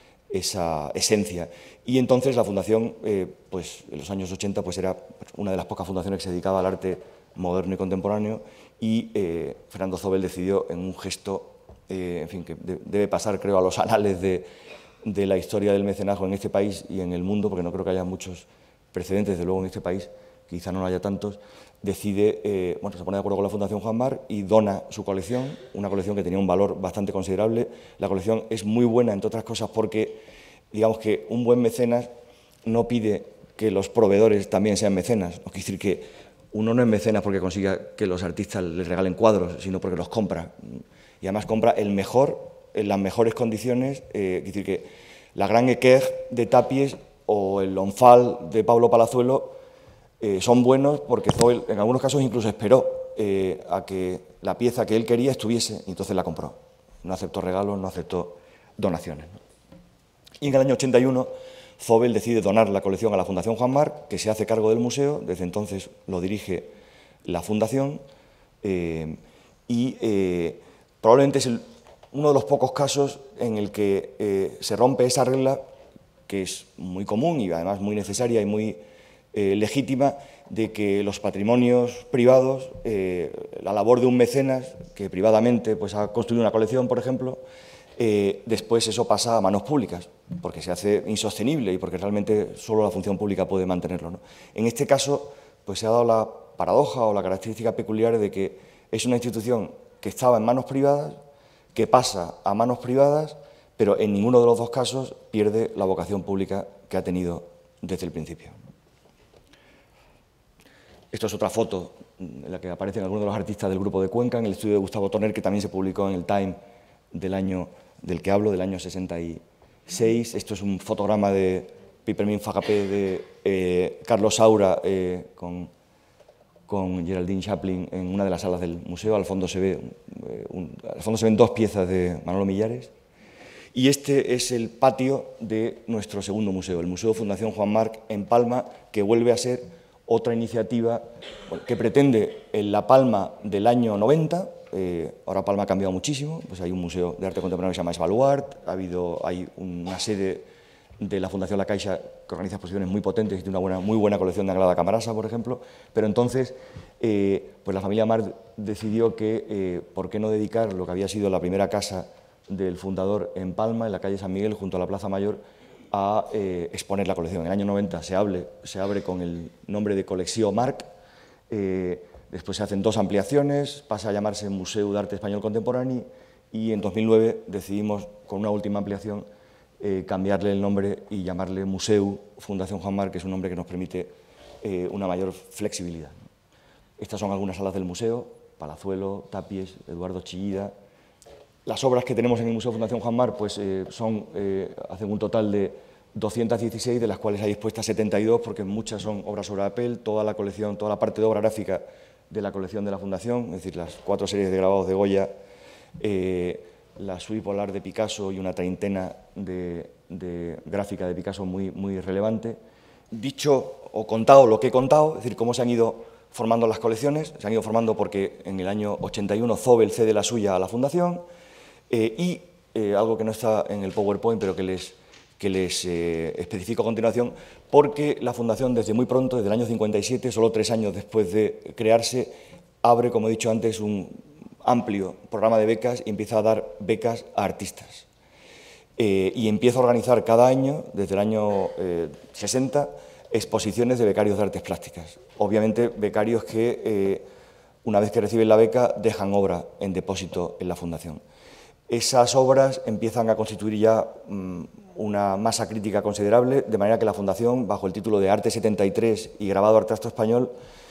esa esencia. Y entonces la Fundación, eh, pues en los años ochenta, pues era una de las pocas fundaciones que se dedicaba al arte moderno y contemporáneo, y eh, Fernando Zóbel decidió, en un gesto, eh, en fin, que de, debe pasar, creo, a los anales de, de la historia del mecenazgo en este país y en el mundo, porque no creo que haya muchos precedentes, desde luego en este país, quizá no haya tantos, decide, eh, bueno, se pone de acuerdo con la Fundación Juan Mar y dona su colección, una colección que tenía un valor bastante considerable. La colección es muy buena, entre otras cosas, porque, digamos que un buen mecenas no pide que los proveedores también sean mecenas. No quiere decir que uno no es mecenas porque consiga que los artistas les regalen cuadros, sino porque los compra. Y además compra el mejor, en las mejores condiciones. Eh, quiere decir que la Gran Equerre de Tapies o el Onfal de Pablo Palazuelo Eh, son buenos porque Zóbel en algunos casos incluso esperó eh, a que la pieza que él quería estuviese y entonces la compró. No aceptó regalos, no aceptó donaciones, ¿no? Y en el año ochenta y uno Zóbel decide donar la colección a la Fundación Juan Mar, que se hace cargo del museo, desde entonces lo dirige la Fundación, eh, y eh, probablemente es el, uno de los pocos casos en el que eh, se rompe esa regla, que es muy común y además muy necesaria y muy Eh, legítima, de que los patrimonios privados, eh, la labor de un mecenas que privadamente pues, ha construido una colección, por ejemplo, eh, después eso pasa a manos públicas, porque se hace insostenible y porque realmente solo la función pública puede mantenerlo, ¿no? En este caso, pues se ha dado la paradoja o la característica peculiar de que es una institución que estaba en manos privadas, que pasa a manos privadas, pero en ninguno de los dos casos pierde la vocación pública que ha tenido desde el principio. Esto es otra foto en la que aparecen algunos de los artistas del grupo de Cuenca, en el estudio de Gustavo Torner, que también se publicó en el Time del año del que hablo, del año sesenta y seis. Esto es un fotograma de Pipermin Fagapé de eh, Carlos Saura eh, con, con Geraldine Chaplin en una de las salas del museo. Al fondo se ve, eh, un, al fondo se ven dos piezas de Manolo Millares. Y este es el patio de nuestro segundo museo, el Museo Fundación Juan Marc en Palma, que vuelve a ser otra iniciativa que pretende en La Palma del año noventa. Eh, ahora Palma ha cambiado muchísimo, pues hay un museo de arte contemporáneo que se llama Svalbard, ha habido, hay una sede de la Fundación La Caixa que organiza exposiciones muy potentes y tiene una buena, muy buena colección de Anglada Camarasa, por ejemplo, pero entonces eh, pues la familia Marc decidió que eh, por qué no dedicar lo que había sido la primera casa del fundador en Palma, en la calle San Miguel, junto a la Plaza Mayor, a eh, exponer la colección. En el año noventa se abre, se abre con el nombre de Colecció Marc, eh, después se hacen dos ampliaciones, pasa a llamarse Museu d'Arte Español Contemporani y en dos mil nueve decidimos, con una última ampliación, eh, cambiarle el nombre y llamarle Museu Fundación Juan Marc, que es un nombre que nos permite eh, una mayor flexibilidad. Estas son algunas salas del museo: Palazuelo, Tapies, Eduardo Chillida. Las obras que tenemos en el Museo Fundación Juan Marc pues, eh, son, eh, hacen un total de doscientas dieciséis, de las cuales hay expuestas setenta y dos, porque muchas son obras sobre papel, toda la colección, toda la parte de obra gráfica de la colección de la Fundación, es decir, las cuatro series de grabados de Goya, eh, la suite polar de Picasso y una treintena de, de gráfica de Picasso muy, muy relevante. Dicho o contado lo que he contado, es decir, cómo se han ido formando las colecciones, se han ido formando porque en el año ochenta y uno Zobel cede la suya a la Fundación, eh, y eh, algo que no está en el PowerPoint, pero que les, que les eh, especifico a continuación, porque la Fundación desde muy pronto, desde el año cincuenta y siete, solo tres años después de crearse, abre, como he dicho antes, un amplio programa de becas y empieza a dar becas a artistas. Eh, y empieza a organizar cada año, desde el año eh, sesenta, exposiciones de becarios de artes plásticas. Obviamente, becarios que, eh, una vez que reciben la beca, dejan obra en depósito en la Fundación. Esas obras empiezan a constituir ya mmm, una masa crítica considerable, de manera que la Fundación, bajo el título de Arte setenta y tres y Grabado Artesano Español,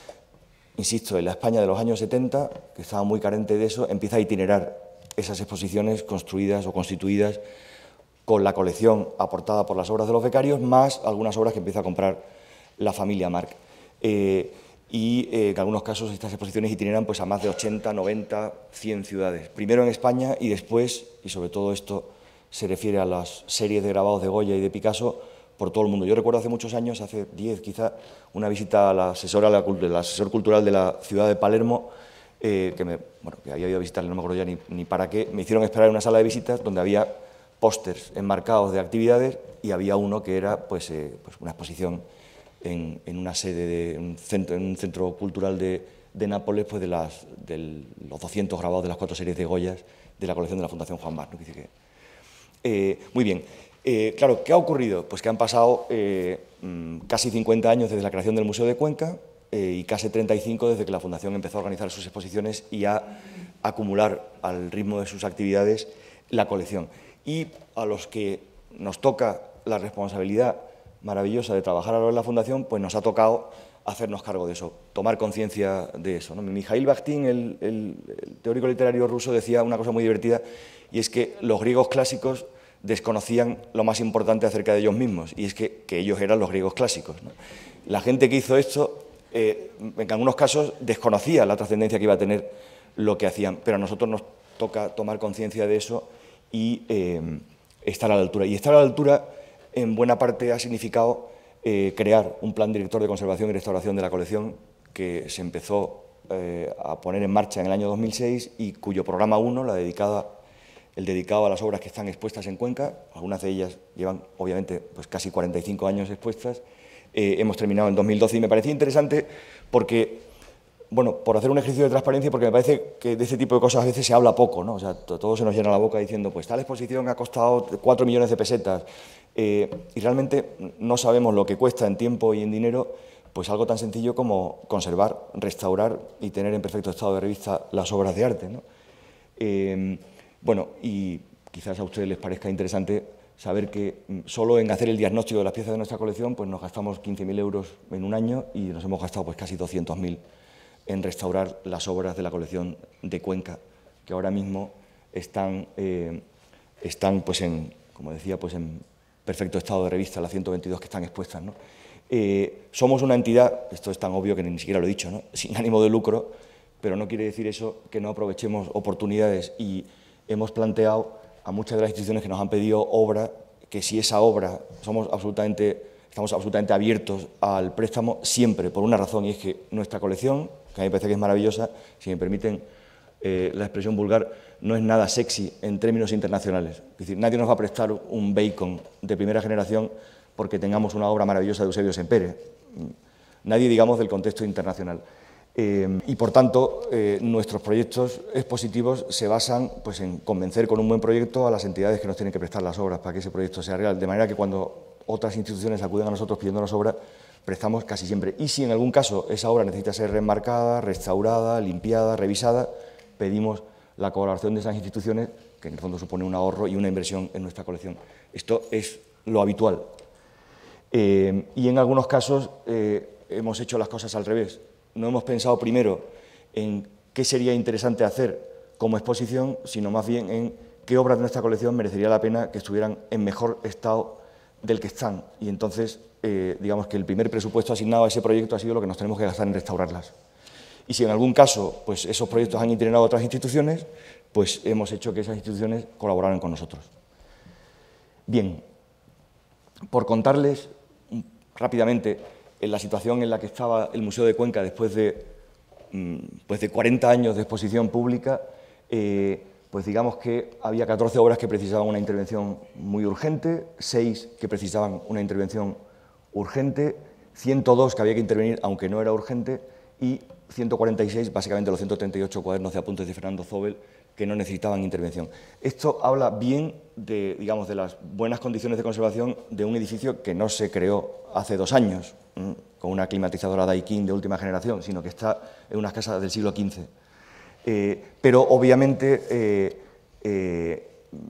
insisto, en la España de los años setenta, que estaba muy carente de eso, empieza a itinerar esas exposiciones construidas o constituidas con la colección aportada por las obras de los becarios, más algunas obras que empieza a comprar la familia Marc. Eh, y eh, en algunos casos estas exposiciones itineran pues, a más de ochenta, noventa, cien ciudades. Primero en España y después, y sobre todo esto se refiere a las series de grabados de Goya y de Picasso, por todo el mundo. Yo recuerdo hace muchos años, hace diez quizá, una visita a la asesora, al asesor cultural de la ciudad de Palermo, eh, que, me, bueno, que había ido a visitarle, no me acuerdo ya ni, ni para qué, me hicieron esperar en una sala de visitas donde había pósters enmarcados de actividades y había uno que era pues, eh, pues una exposición en, en una sede, de un centro, en un centro cultural de, de Nápoles, pues de, las, de los doscientos grabados de las cuatro series de Goyas de la colección de la Fundación Juan Marc, ¿no? Dice que, eh, muy bien. Eh, claro, ¿qué ha ocurrido? Pues que han pasado eh, casi cincuenta años desde la creación del Museo de Cuenca eh, y casi treinta y cinco desde que la Fundación empezó a organizar sus exposiciones y a acumular al ritmo de sus actividades la colección. Y a los que nos toca la responsabilidad maravillosa de trabajar ahora en la Fundación, pues nos ha tocado hacernos cargo de eso, tomar conciencia de eso, ¿no? Mikhail Bakhtin, el, el, el teórico literario ruso, decía una cosa muy divertida, y es que los griegos clásicos desconocían lo más importante acerca de ellos mismos, y es que, que ellos eran los griegos clásicos, ¿no? La gente que hizo esto, eh, en algunos casos, desconocía la trascendencia que iba a tener lo que hacían, pero a nosotros nos toca tomar conciencia de eso y eh, estar a la altura. Y estar a la altura, en buena parte, ha significado eh, crear un plan director de conservación y restauración de la colección que se empezó eh, a poner en marcha en el año dos mil seis y cuyo programa uno, la dedicada, el dedicado a las obras que están expuestas en Cuenca, algunas de ellas llevan, obviamente, pues casi cuarenta y cinco años expuestas, eh, hemos terminado en dos mil doce y me parecía interesante porque, bueno, por hacer un ejercicio de transparencia, porque me parece que de este tipo de cosas a veces se habla poco, ¿no? O sea, todo se nos llena la boca diciendo, pues tal exposición ha costado cuatro millones de pesetas, eh, y realmente no sabemos lo que cuesta en tiempo y en dinero, pues algo tan sencillo como conservar, restaurar y tener en perfecto estado de revista las obras de arte, ¿no? Eh, bueno, y quizás a ustedes les parezca interesante saber que solo en hacer el diagnóstico de las piezas de nuestra colección pues nos gastamos quince mil euros en un año y nos hemos gastado pues casi doscientos mil en restaurar las obras de la colección de Cuenca, que ahora mismo están, eh, están pues en, como decía, pues en perfecto estado de revista, las ciento veintidós que están expuestas, ¿no? Eh, somos una entidad, esto es tan obvio que ni siquiera lo he dicho, ¿no?, sin ánimo de lucro, pero no quiere decir eso que no aprovechemos oportunidades y hemos planteado a muchas de las instituciones que nos han pedido obra, que si esa obra somos absolutamente, estamos absolutamente abiertos al préstamo siempre por una razón, y es que nuestra colección, que a mí me parece que es maravillosa, si me permiten eh, la expresión vulgar, no es nada sexy en términos internacionales. Es decir, nadie nos va a prestar un Bacon de primera generación porque tengamos una obra maravillosa de Eusebio Sempere. Nadie, digamos, del contexto internacional. Eh, y, por tanto, eh, nuestros proyectos expositivos se basan pues, en convencer con un buen proyecto a las entidades que nos tienen que prestar las obras para que ese proyecto sea real. De manera que cuando otras instituciones acuden a nosotros pidiendo las obras, prestamos casi siempre. Y si en algún caso esa obra necesita ser remarcada, restaurada, limpiada, revisada, pedimos la colaboración de esas instituciones, que en el fondo supone un ahorro y una inversión en nuestra colección. Esto es lo habitual. Eh, y en algunos casos eh, hemos hecho las cosas al revés. No hemos pensado primero en qué sería interesante hacer como exposición, sino más bien en qué obras de nuestra colección merecería la pena que estuvieran en mejor estado del que están. Y entonces, eh, digamos que el primer presupuesto asignado a ese proyecto ha sido lo que nos tenemos que gastar en restaurarlas. Y si en algún caso pues, esos proyectos han itinerado a otras instituciones, pues hemos hecho que esas instituciones colaboraran con nosotros. Bien, por contarles rápidamente en la situación en la que estaba el Museo de Cuenca después de, pues de cuarenta años de exposición pública, eh, pues digamos que había catorce obras que precisaban una intervención muy urgente, seis que precisaban una intervención urgente, ciento dos que había que intervenir aunque no era urgente y ciento cuarenta y seis, básicamente los ciento treinta y ocho cuadernos de apuntes de Fernando Zobel, que no necesitaban intervención. Esto habla bien de, digamos, de las buenas condiciones de conservación de un edificio que no se creó hace dos años, ¿eh? con una climatizadora Daikin de última generación, sino que está en unas casas del siglo quince. Eh, pero, obviamente, eh, eh,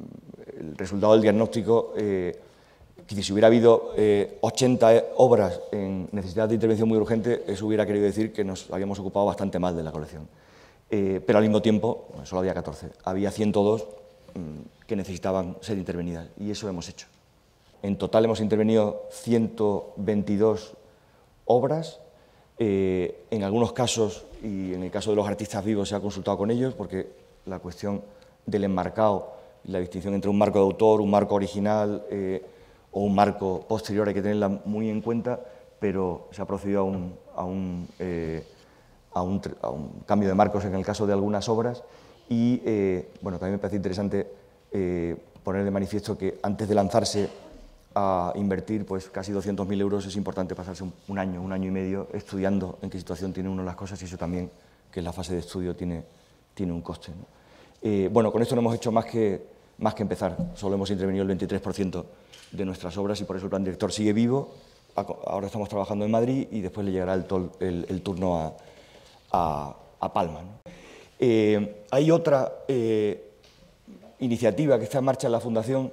el resultado del diagnóstico, eh, que si hubiera habido eh, ochenta obras en necesidad de intervención muy urgente, eso hubiera querido decir que nos habíamos ocupado bastante mal de la colección. Eh, pero al mismo tiempo, bueno, solo había catorce, había ciento dos mmm, que necesitaban ser intervenidas, y eso hemos hecho. En total hemos intervenido ciento veintidós obras, eh, en algunos casos, y en el caso de los artistas vivos se ha consultado con ellos, porque la cuestión del enmarcado, la distinción entre un marco de autor, un marco original eh, o un marco posterior hay que tenerla muy en cuenta, pero se ha procedido a un... A un eh, A un, a un cambio de marcos en el caso de algunas obras y, eh, bueno, también me parece interesante eh, poner de manifiesto que antes de lanzarse a invertir pues, casi doscientos mil euros es importante pasarse un, un año, un año y medio estudiando en qué situación tiene uno las cosas y eso también, que en la fase de estudio tiene, tiene un coste, ¿no? Eh, bueno, con esto no hemos hecho más que, más que empezar, solo hemos intervenido el veintitrés por ciento de nuestras obras y por eso el plan director sigue vivo. Ahora estamos trabajando en Madrid y después le llegará el, tol, el, el turno a A, a Palma, ¿no? Eh, hay otra eh, iniciativa que está en marcha en la Fundación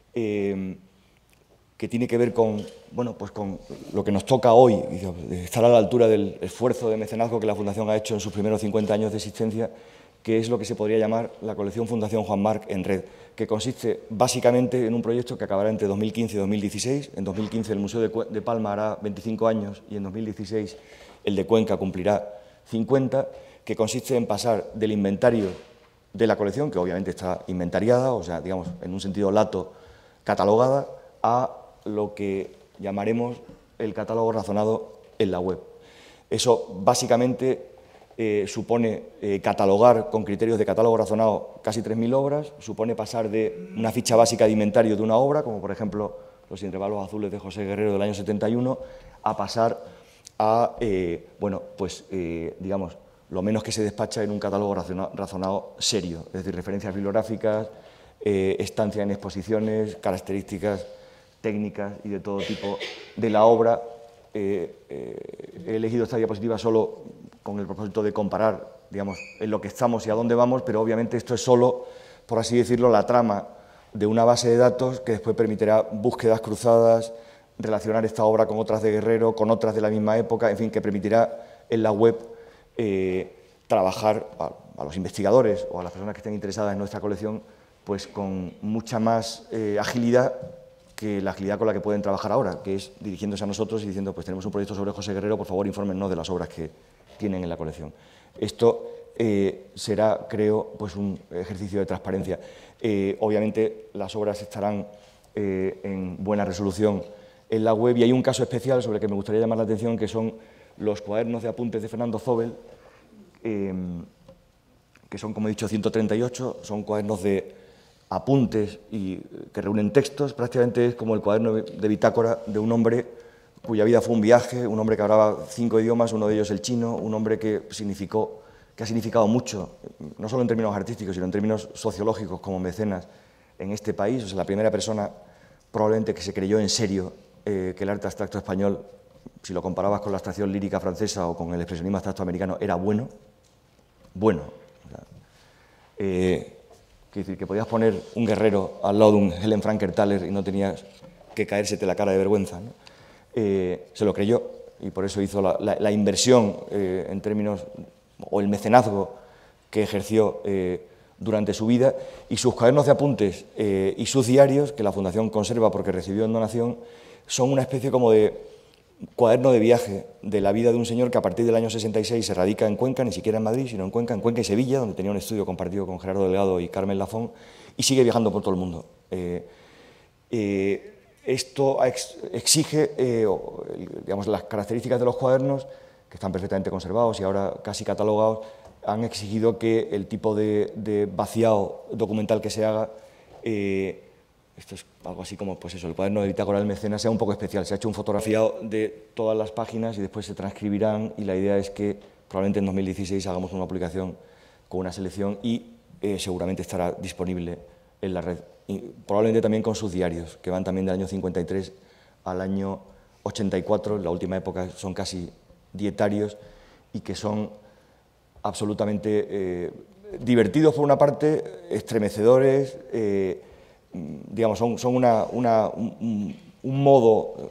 eh, que tiene que ver con, bueno, pues con lo que nos toca hoy, estar a la altura del esfuerzo de mecenazgo que la Fundación ha hecho en sus primeros cincuenta años de existencia, que es lo que se podría llamar la colección Fundación Juan Marc en red, que consiste básicamente en un proyecto que acabará entre dos mil quince y dos mil dieciséis. En dos mil quince el Museo de, de Palma hará veinticinco años y en dos mil dieciséis el de Cuenca cumplirá cincuenta, que consiste en pasar del inventario de la colección, que obviamente está inventariada, o sea, digamos, en un sentido lato, catalogada, a lo que llamaremos el catálogo razonado en la web. Eso básicamente eh, supone eh, catalogar con criterios de catálogo razonado casi tres mil obras, supone pasar de una ficha básica de inventario de una obra, como por ejemplo los intervalos azules de José Guerrero del año setenta y uno, a pasar a, eh, bueno, pues, eh, digamos, lo menos que se despacha en un catálogo razonado serio, es decir, referencias bibliográficas, eh, estancia en exposiciones, características técnicas y de todo tipo de la obra. Eh, eh, he elegido esta diapositiva solo con el propósito de comparar, digamos, en lo que estamos y a dónde vamos, pero obviamente esto es solo, por así decirlo, la trama de una base de datos que después permitirá búsquedas cruzadas, relacionar esta obra con otras de Guerrero, con otras de la misma época, en fin, que permitirá en la web eh, trabajar a, a los investigadores o a las personas que estén interesadas en nuestra colección pues con mucha más eh, agilidad que la agilidad con la que pueden trabajar ahora, que es dirigiéndose a nosotros y diciendo, pues tenemos un proyecto sobre José Guerrero, por favor, infórmennos de las obras que tienen en la colección. Esto eh, será, creo, pues un ejercicio de transparencia. Eh, obviamente, las obras estarán eh, en buena resolución en la web, y hay un caso especial sobre el que me gustaría llamar la atención, que son los cuadernos de apuntes de Fernando Zóbel, eh, que son, como he dicho, ciento treinta y ocho, son cuadernos de apuntes y que reúnen textos. Prácticamente es como el cuaderno de bitácora de un hombre cuya vida fue un viaje, un hombre que hablaba cinco idiomas, uno de ellos el chino, un hombre que, significó, que ha significado mucho, no solo en términos artísticos, sino en términos sociológicos como mecenas en este país. O sea, la primera persona probablemente que se creyó en serio eh, que el arte abstracto español, si lo comparabas con la abstracción lírica francesa o con el expresionismo abstracto americano, era bueno, bueno. O sea, eh, quiero decir, que podías poner un guerrero al lado de un Helen Franker-Thaler y no tenías que caérsete la cara de vergüenza, ¿no? Eh, se lo creyó y por eso hizo la, la, la inversión eh, en términos, o el mecenazgo que ejerció eh, durante su vida, y sus cuadernos de apuntes eh, y sus diarios, que la Fundación conserva porque recibió en donación, son una especie como de cuaderno de viaje de la vida de un señor que a partir del año sesenta y seis se radica en Cuenca, ni siquiera en Madrid, sino en Cuenca, en Cuenca y Sevilla, donde tenía un estudio compartido con Gerardo Delgado y Carmen Lafón, y sigue viajando por todo el mundo. Eh, eh, esto ex, exige, eh, digamos, las características de los cuadernos, que están perfectamente conservados y ahora casi catalogados, han exigido que el tipo de, de vaciado documental que se haga, eh, esto es algo así como, pues eso, el cuaderno de bitácora del mecenas, sea un poco especial. Se ha hecho un fotografiado de todas las páginas y después se transcribirán, y la idea es que probablemente en dos mil dieciséis hagamos una publicación con una selección y eh, seguramente estará disponible en la red. Y probablemente también con sus diarios, que van también del año cincuenta y tres al año ochenta y cuatro, en la última época son casi dietarios, y que son absolutamente eh, divertidos por una parte, estremecedores, eh, digamos, son, son una, una, un, un modo,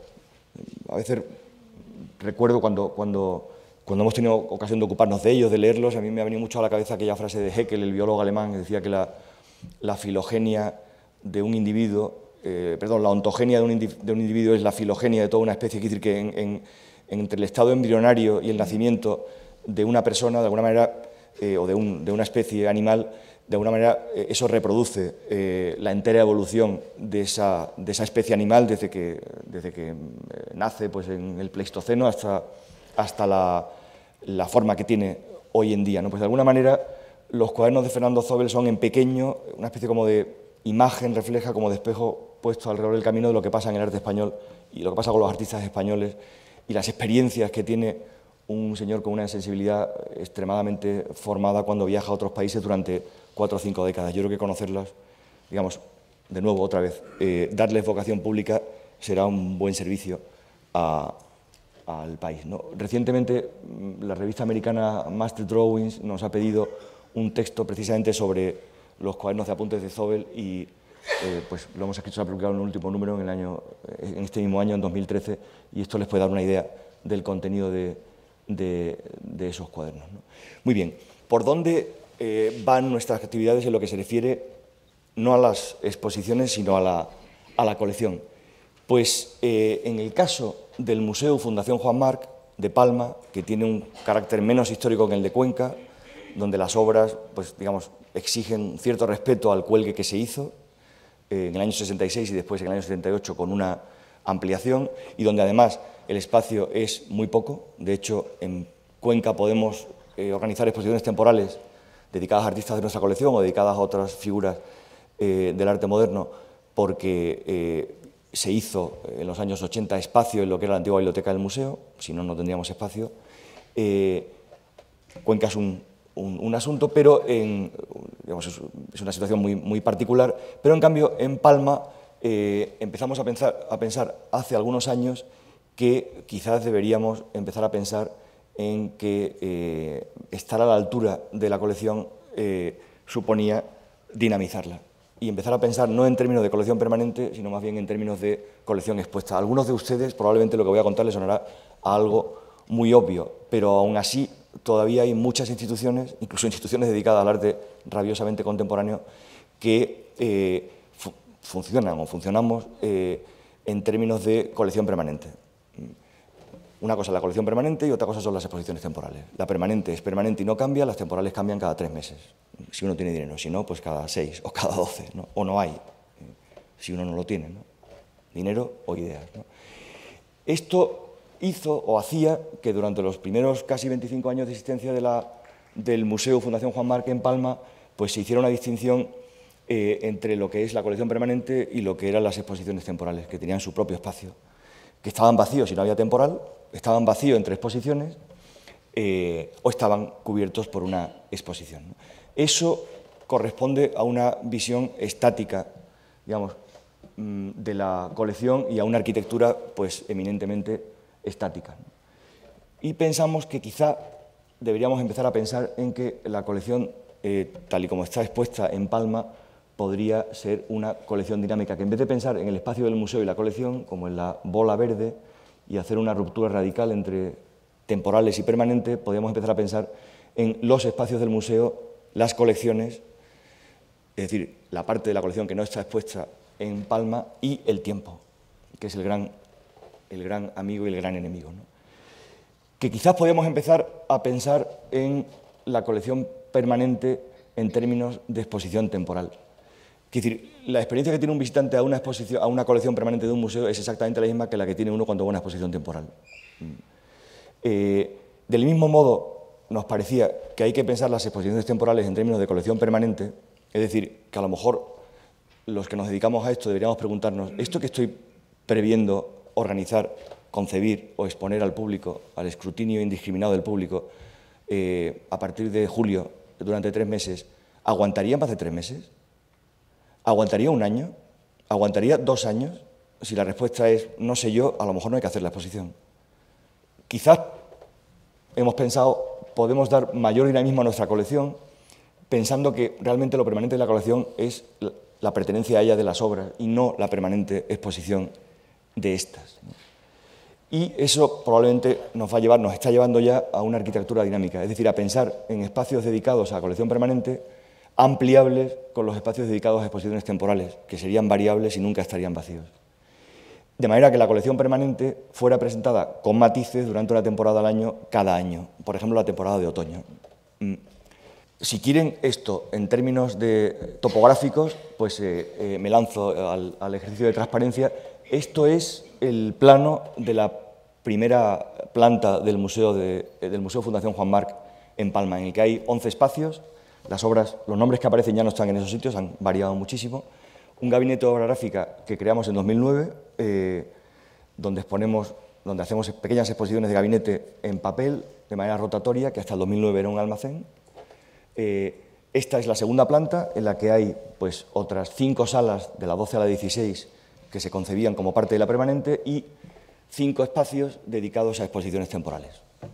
a veces recuerdo cuando, cuando, cuando hemos tenido ocasión de ocuparnos de ellos, de leerlos, a mí me ha venido mucho a la cabeza aquella frase de Haeckel, el biólogo alemán, que decía que la, la filogenia de un individuo, eh, perdón, la ontogenia de un, de un individuo es la filogenia de toda una especie, quiere decir que en, en, entre el estado embrionario y el nacimiento de una persona, de alguna manera, eh, o de, un, de una especie animal, de alguna manera eh, eso reproduce eh, la entera evolución de esa, de esa especie animal desde que, desde que eh, nace pues, en el Pleistoceno hasta, hasta la, la forma que tiene hoy en día, ¿no? Pues de alguna manera los cuadernos de Fernando Zóbel son en pequeño una especie como de imagen, refleja como de espejo puesto alrededor del camino de lo que pasa en el arte español y lo que pasa con los artistas españoles y las experiencias que tiene un señor con una sensibilidad extremadamente formada cuando viaja a otros países durante cuatro o cinco décadas. Yo creo que conocerlas, digamos, de nuevo, otra vez, eh, darles vocación pública será un buen servicio a, al país, ¿no? Recientemente, la revista americana Master Drawings nos ha pedido un texto precisamente sobre los cuadernos de apuntes de Zóbel y eh, pues lo hemos escrito, se ha publicado en un último número en, el año, en este mismo año, en dos mil trece, y esto les puede dar una idea del contenido de, de, de esos cuadernos, ¿no? Muy bien, ¿por dónde eh, van nuestras actividades en lo que se refiere no a las exposiciones, sino a la, a la colección? Pues eh, en el caso del Museo Fundación Juan March de Palma, que tiene un carácter menos histórico que el de Cuenca, donde las obras, pues, digamos, exigen cierto respeto al cuelgue que se hizo eh, en el año sesenta y seis y después en el año setenta y ocho con una ampliación, y donde además el espacio es muy poco. De hecho, en Cuenca podemos eh, organizar exposiciones temporales dedicadas a artistas de nuestra colección o dedicadas a otras figuras eh, del arte moderno, porque eh, se hizo en los años ochenta espacio en lo que era la antigua biblioteca del museo, si no, no tendríamos espacio. Eh, Cuenca es un, un, un asunto, pero en, digamos, es, es una situación muy, muy particular, pero en cambio en Palma eh, empezamos a pensar, a pensar hace algunos años que quizás deberíamos empezar a pensar en que eh, estar a la altura de la colección eh, suponía dinamizarla y empezar a pensar no en términos de colección permanente, sino más bien en términos de colección expuesta. A algunos de ustedes probablemente lo que voy a contar les sonará a algo muy obvio, pero aún así todavía hay muchas instituciones, incluso instituciones dedicadas al arte rabiosamente contemporáneo, que eh, fu funcionan o funcionamos eh, en términos de colección permanente. Una cosa es la colección permanente y otra cosa son las exposiciones temporales. La permanente es permanente y no cambia, las temporales cambian cada tres meses, si uno tiene dinero, si no, pues cada seis o cada doce, ¿no? O no hay, si uno no lo tiene, ¿no? Dinero o ideas, ¿no? Esto hizo o hacía que durante los primeros casi veinticinco años de existencia de la, del Museo Fundación Juan Marc en Palma, pues se hiciera una distinción eh, entre lo que es la colección permanente y lo que eran las exposiciones temporales, que tenían su propio espacio, que estaban vacíos si no había temporal, estaban vacíos entre exposiciones eh, o estaban cubiertos por una exposición, ¿no? Eso corresponde a una visión estática, digamos, de la colección y a una arquitectura pues eminentemente estática, ¿no? Y pensamos que quizá deberíamos empezar a pensar en que la colección, eh, tal y como está expuesta en Palma, podría ser una colección dinámica, que en vez de pensar en el espacio del museo y la colección como en la bola verde y hacer una ruptura radical entre temporales y permanentes, podríamos empezar a pensar en los espacios del museo, las colecciones, es decir, la parte de la colección que no está expuesta en Palma, y el tiempo, que es el gran, el gran amigo y el gran enemigo, ¿no? Que quizás podríamos empezar a pensar en la colección permanente en términos de exposición temporal. Es decir, la experiencia que tiene un visitante a una, exposición, a una colección permanente de un museo es exactamente la misma que la que tiene uno cuando va a una exposición temporal. Eh, del mismo modo, nos parecía que hay que pensar las exposiciones temporales en términos de colección permanente, es decir, que a lo mejor los que nos dedicamos a esto deberíamos preguntarnos, ¿esto que estoy previendo organizar, concebir o exponer al público, al escrutinio indiscriminado del público, eh, a partir de julio, durante tres meses, ¿aguantaría más de tres meses? ¿Aguantaría un año? ¿Aguantaría dos años? Si la respuesta es no sé yo, a lo mejor no hay que hacer la exposición. Quizás hemos pensado, podemos dar mayor dinamismo a nuestra colección, pensando que realmente lo permanente de la colección es la pertenencia a ella de las obras y no la permanente exposición de estas. Y eso probablemente nos va a llevar, nos está llevando ya a una arquitectura dinámica, es decir, a pensar en espacios dedicados a la colección permanente ampliables con los espacios dedicados a exposiciones temporales, que serían variables y nunca estarían vacíos. De manera que la colección permanente fuera presentada con matices durante una temporada al año, cada año, por ejemplo, la temporada de otoño. Si quieren esto en términos de topográficos, pues eh, eh, me lanzo al, al ejercicio de transparencia. Esto es el plano de la primera planta del Museo, de, del Museo Fundación Juan Marc en Palma, en el que hay once espacios. Las obras, los nombres que aparecen ya no están en esos sitios, han variado muchísimo. Un gabinete de obra gráfica que creamos en dos mil nueve, eh, donde, exponemos, donde hacemos pequeñas exposiciones de gabinete en papel, de manera rotatoria, que hasta el dos mil nueve era un almacén. Eh, esta es la segunda planta, en la que hay pues, otras cinco salas, de la doce a la dieciséis, que se concebían como parte de la permanente, y cinco espacios dedicados a exposiciones temporales.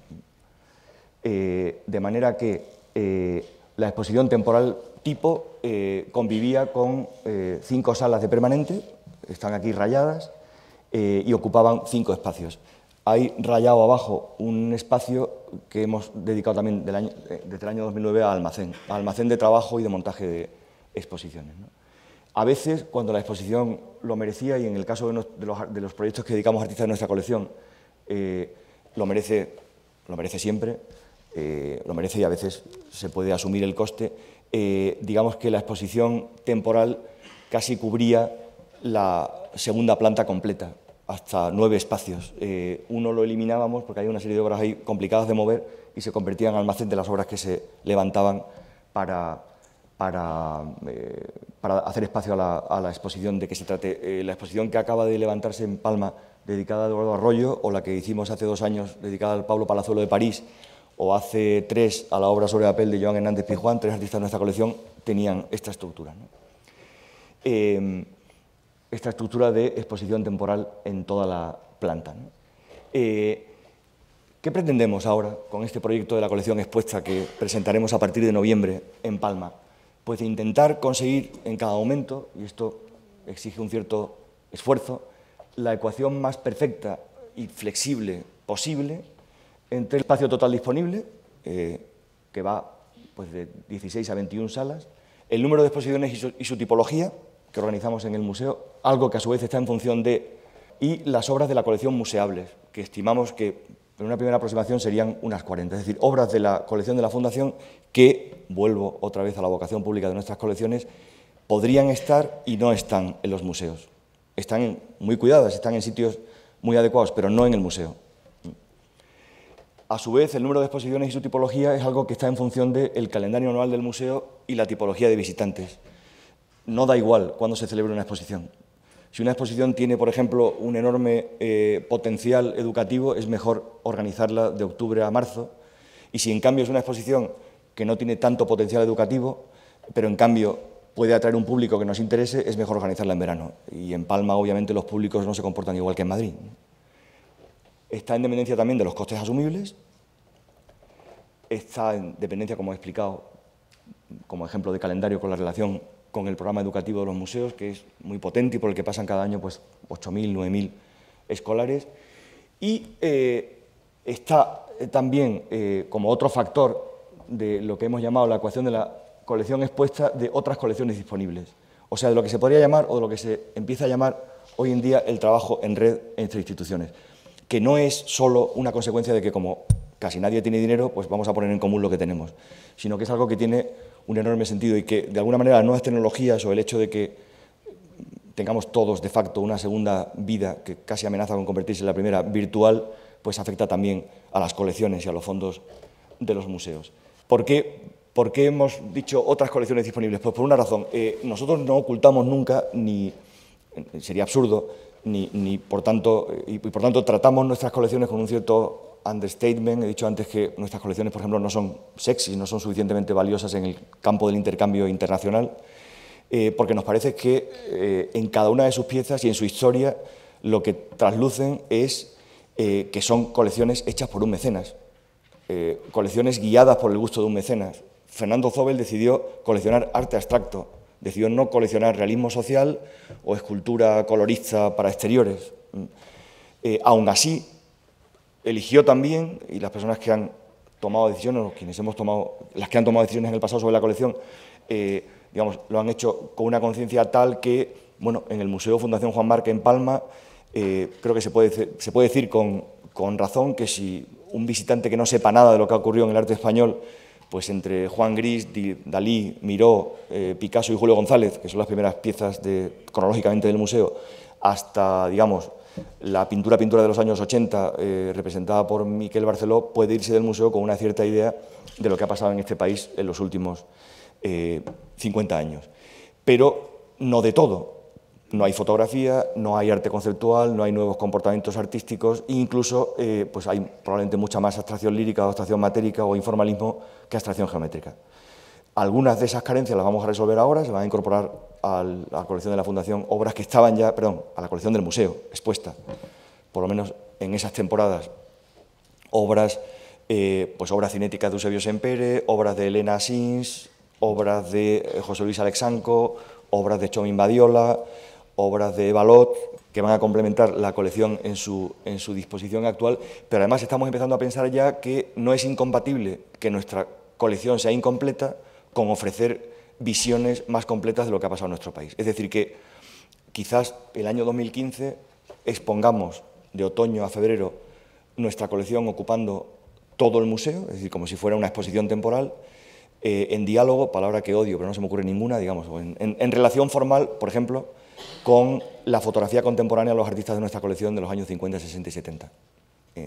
Eh, de manera que eh, la exposición temporal tipo eh, convivía con eh, cinco salas de permanente, están aquí rayadas, eh, y ocupaban cinco espacios. Hay rayado abajo un espacio que hemos dedicado también del año, desde el año dos mil nueve a almacén, a almacén de trabajo y de montaje de exposiciones, ¿no? A veces, cuando la exposición lo merecía, y en el caso de, nos, de, los, de los proyectos que dedicamos a artistas de nuestra colección, eh, lo, merece, lo merece siempre, eh, lo merece y a veces se puede asumir el coste, eh, digamos que la exposición temporal casi cubría la segunda planta completa, hasta nueve espacios. Eh, uno lo eliminábamos porque hay una serie de obras ahí complicadas de mover y se convertían en almacén de las obras que se levantaban para, para, eh, para hacer espacio a la, a la exposición de que se trate. Eh, la exposición que acaba de levantarse en Palma, dedicada a Eduardo Arroyo, o la que hicimos hace dos años, dedicada al Pablo Palazuelo de París, o hace tres a la obra sobre papel de Joan Hernández Pizjuán, tres artistas de nuestra colección, tenían esta estructura, ¿no? Eh, esta estructura de exposición temporal en toda la planta, ¿no? Eh, ¿Qué pretendemos ahora con este proyecto de la colección expuesta que presentaremos a partir de noviembre en Palma? Pues de intentar conseguir en cada momento, y esto exige un cierto esfuerzo, la ecuación más perfecta y flexible posible entre el espacio total disponible, eh, que va pues, de dieciséis a veintiuna salas, el número de exposiciones y su, y su tipología, que organizamos en el museo, algo que a su vez está en función de y las obras de la colección museables, que estimamos que en una primera aproximación serían unas cuarenta, es decir, obras de la colección de la Fundación que, vuelvo otra vez a la vocación pública de nuestras colecciones, podrían estar y no están en los museos. Están muy cuidadas, están en sitios muy adecuados, pero no en el museo. A su vez, el número de exposiciones y su tipología es algo que está en función del calendario anual del museo y la tipología de visitantes. No da igual cuándo se celebra una exposición. Si una exposición tiene, por ejemplo, un enorme eh, potencial educativo, es mejor organizarla de octubre a marzo. Y si, en cambio, es una exposición que no tiene tanto potencial educativo, pero, en cambio, puede atraer un público que nos interese, es mejor organizarla en verano. Y en Palma, obviamente, los públicos no se comportan igual que en Madrid. Está en dependencia también de los costes asumibles. Está en dependencia, como he explicado, como ejemplo de calendario, con la relación con el programa educativo de los museos, que es muy potente y por el que pasan cada año pues, ocho mil, nueve mil escolares. Y eh, está también eh, como otro factor de lo que hemos llamado la ecuación de la colección expuesta de otras colecciones disponibles. O sea, de lo que se podría llamar o de lo que se empieza a llamar hoy en día el trabajo en red entre instituciones, que no es solo una consecuencia de que como casi nadie tiene dinero, pues vamos a poner en común lo que tenemos, sino que es algo que tiene un enorme sentido y que, de alguna manera, las nuevas tecnologías o el hecho de que tengamos todos, de facto, una segunda vida que casi amenaza con convertirse en la primera virtual, pues afecta también a las colecciones y a los fondos de los museos. ¿Por qué, por qué hemos dicho otras colecciones disponibles? Pues por una razón. Eh, nosotros no ocultamos nunca, ni sería absurdo, ni, ni por tanto, y, y por tanto tratamos nuestras colecciones con un cierto understatement. He dicho antes que nuestras colecciones, por ejemplo, no son sexy, no son suficientemente valiosas en el campo del intercambio internacional, eh, porque nos parece que eh, en cada una de sus piezas y en su historia lo que traslucen es eh, que son colecciones hechas por un mecenas, eh, colecciones guiadas por el gusto de un mecenas. Fernando Zóbel decidió coleccionar arte abstracto, decidió no coleccionar realismo social o escultura colorista para exteriores. Eh, aún así, eligió también, y las personas que han tomado decisiones, o quienes hemos tomado, las que han tomado decisiones en el pasado sobre la colección, eh, digamos, lo han hecho con una conciencia tal que, bueno, en el Museo Fundación Juan Marc en Palma, eh, creo que se puede, se puede decir con, con razón que si un visitante que no sepa nada de lo que ha ocurrido en el arte español, pues entre Juan Gris, Dalí, Miró, eh, Picasso y Julio González, que son las primeras piezas de, cronológicamente del museo, hasta, digamos, la pintura pintura de los años ochenta, eh, representada por Miquel Barceló, puede irse del museo con una cierta idea de lo que ha pasado en este país en los últimos eh, cincuenta años. Pero no de todo. No hay fotografía, no hay arte conceptual, no hay nuevos comportamientos artísticos e incluso eh, pues hay probablemente mucha más abstracción lírica o abstracción matérica o informalismo que abstracción geométrica. Algunas de esas carencias las vamos a resolver ahora, se van a incorporar a la colección de la Fundación obras que estaban ya, perdón, a la colección del museo, expuestas, por lo menos en esas temporadas, obras, eh, pues obras cinéticas de Eusebio Sempere, obras de Elena Asins, obras de José Luis Alexanco, obras de Chomín Badiola, obras de Balot, que van a complementar la colección en su, en su disposición actual, pero además estamos empezando a pensar ya que no es incompatible que nuestra colección sea incompleta con ofrecer visiones más completas de lo que ha pasado en nuestro país. Es decir, que quizás el año dos mil quince expongamos de otoño a febrero nuestra colección ocupando todo el museo, es decir, como si fuera una exposición temporal, eh, en diálogo, palabra que odio, pero no se me ocurre ninguna, digamos, en, en, en relación formal, por ejemplo, con la fotografía contemporánea de los artistas de nuestra colección de los años cincuenta, sesenta y setenta. Eh,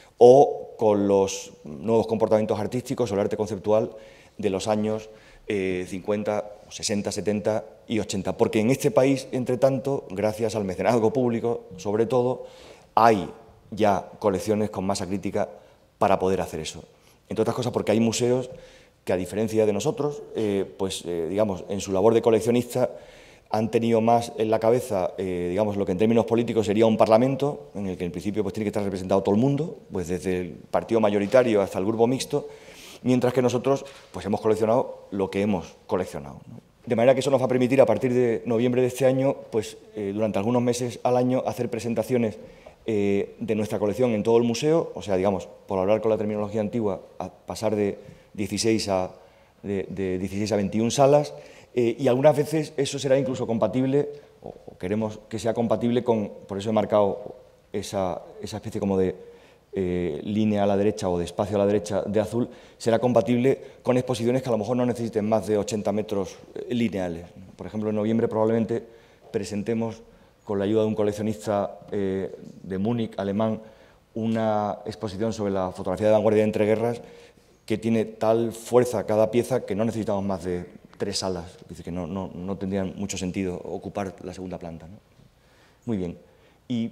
o con los nuevos comportamientos artísticos o el arte conceptual de los años eh, cincuenta, sesenta, setenta y ochenta. Porque en este país, entre tanto, gracias al mecenazgo público, sobre todo, hay ya colecciones con masa crítica para poder hacer eso. Entre otras cosas porque hay museos que, a diferencia de nosotros, eh, pues, eh, digamos, en su labor de coleccionista, han tenido más en la cabeza, eh, digamos, lo que en términos políticos sería un parlamento, en el que en principio pues, tiene que estar representado todo el mundo, pues desde el partido mayoritario hasta el grupo mixto, mientras que nosotros pues, hemos coleccionado lo que hemos coleccionado, ¿no? De manera que eso nos va a permitir, a partir de noviembre de este año, pues, eh, durante algunos meses al año, hacer presentaciones eh, de nuestra colección en todo el museo, o sea, digamos, por hablar con la terminología antigua, a pasar de dieciséis a, de, de dieciséis a veintiuna salas, Eh, y algunas veces eso será incluso compatible, o, o queremos que sea compatible con, por eso he marcado esa, esa especie como de eh, línea a la derecha o de espacio a la derecha de azul, será compatible con exposiciones que a lo mejor no necesiten más de ochenta metros lineales. Por ejemplo, en noviembre probablemente presentemos, con la ayuda de un coleccionista eh, de Múnich, alemán, una exposición sobre la fotografía de vanguardia de entreguerras que tiene tal fuerza cada pieza que no necesitamos más de tres salas, es decir, que no, no, no tendría mucho sentido ocupar la segunda planta, ¿no? Muy bien. Y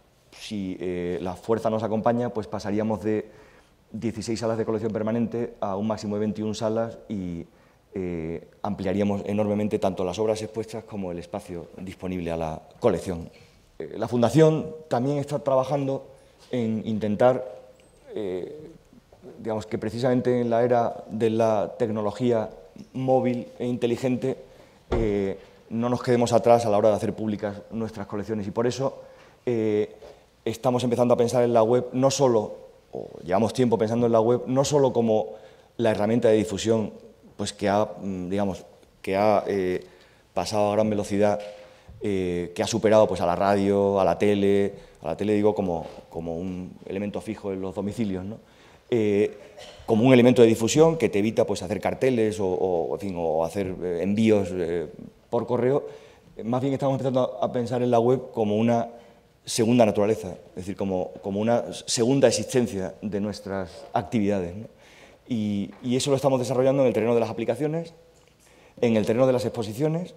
si eh, la fuerza nos acompaña, pues pasaríamos de dieciséis salas de colección permanente a un máximo de veintiuna salas y eh, ampliaríamos enormemente tanto las obras expuestas como el espacio disponible a la colección. Eh, la Fundación también está trabajando en intentar, eh, digamos que precisamente en la era de la tecnología móvil e inteligente, eh, no nos quedemos atrás a la hora de hacer públicas nuestras colecciones y por eso eh, estamos empezando a pensar en la web no solo, o llevamos tiempo pensando en la web, no solo como la herramienta de difusión pues que ha, digamos, que ha eh, pasado a gran velocidad, eh, que ha superado pues, a la radio, a la tele, a la tele digo como, como un elemento fijo en los domicilios, ¿no? Eh, como un elemento de difusión que te evita pues, hacer carteles o, o, en fin, o hacer eh, envíos eh, por correo. Más bien estamos empezando a, a pensar en la web como una segunda naturaleza, es decir, como, como una segunda existencia de nuestras actividades, ¿no? Y, y eso lo estamos desarrollando en el terreno de las aplicaciones, en el terreno de las exposiciones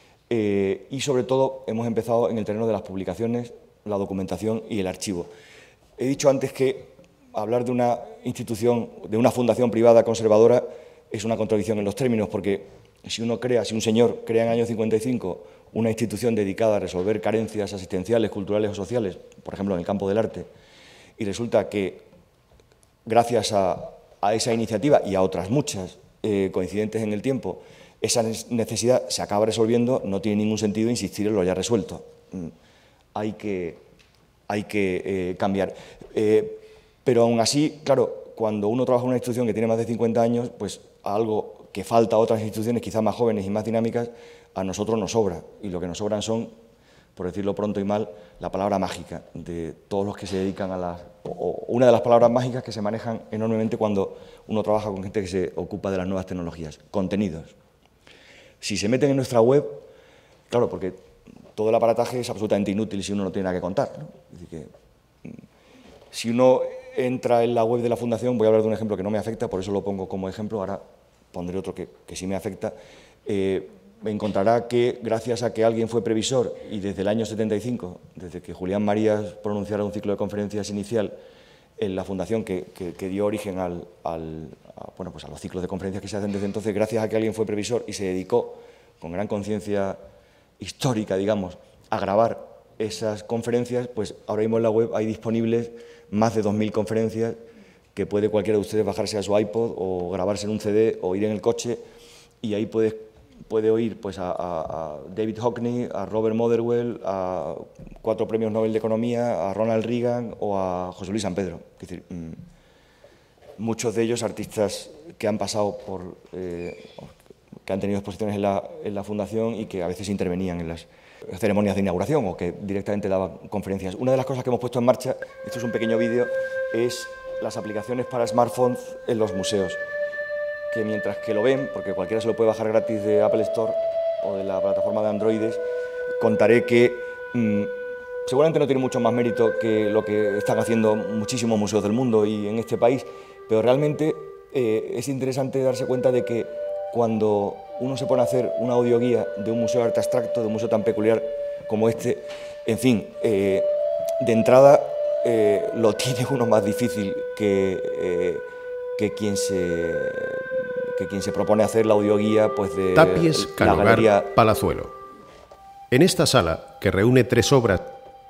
eh, y, sobre todo, hemos empezado en el terreno de las publicaciones, la documentación y el archivo. He dicho antes que hablar de una institución, de una fundación privada conservadora, es una contradicción en los términos, porque si uno crea, si un señor crea en el año cincuenta y cinco una institución dedicada a resolver carencias asistenciales, culturales o sociales, por ejemplo, en el campo del arte, y resulta que, gracias a, a esa iniciativa y a otras muchas eh, coincidentes en el tiempo, esa necesidad se acaba resolviendo, no tiene ningún sentido insistir en lo ya resuelto. Mm, hay que, hay que eh, cambiar. Eh, pero aún así, claro, cuando uno trabaja en una institución que tiene más de cincuenta años, pues algo que falta a otras instituciones, quizás más jóvenes y más dinámicas, a nosotros nos sobra. Y lo que nos sobran son, por decirlo pronto y mal, la palabra mágica de todos los que se dedican a las... o una de las palabras mágicas que se manejan enormemente cuando uno trabaja con gente que se ocupa de las nuevas tecnologías, contenidos. Si se meten en nuestra web, claro, porque todo el aparataje es absolutamente inútil si uno no tiene nada que contar, ¿no? Es decir, que, si uno entra en la web de la Fundación, voy a hablar de un ejemplo que no me afecta, por eso lo pongo como ejemplo, ahora pondré otro que, que sí me afecta, eh, encontrará que gracias a que alguien fue previsor y desde el año setenta y cinco, desde que Julián Marías pronunciara un ciclo de conferencias inicial en la Fundación que, que, que dio origen al, al, a, bueno, pues a los ciclos de conferencias que se hacen desde entonces, gracias a que alguien fue previsor y se dedicó con gran conciencia histórica, digamos, a grabar esas conferencias, pues ahora mismo en la web hay disponibles más de dos mil conferencias que puede cualquiera de ustedes bajarse a su iPod o grabarse en un C D o ir en el coche y ahí puede, puede oír pues, a, a, a David Hockney, a Robert Motherwell, a cuatro premios Nobel de Economía, a Ronald Reagan o a José Luis San Pedro. Es decir, mmm, muchos de ellos artistas que han pasado por, eh, que han tenido exposiciones en la, en la Fundación y que a veces intervenían en las ceremonias de inauguración o que directamente daban conferencias. Una de las cosas que hemos puesto en marcha, esto es un pequeño vídeo, es las aplicaciones para smartphones en los museos, que mientras que lo ven, porque cualquiera se lo puede bajar gratis de Apple Store o de la plataforma de Androides, contaré que mmm, seguramente no tiene mucho más mérito que lo que están haciendo muchísimos museos del mundo y en este país, pero realmente eh, es interesante darse cuenta de que cuando uno se pone a hacer una audioguía de un museo de arte abstracto, de un museo tan peculiar como este, en fin, eh, de entrada eh, lo tiene uno más difícil que, eh, que, quien se, que quien se propone hacer la audioguía pues, de
Tapies
la galería
Palazuelo. En esta sala, que reúne tres obras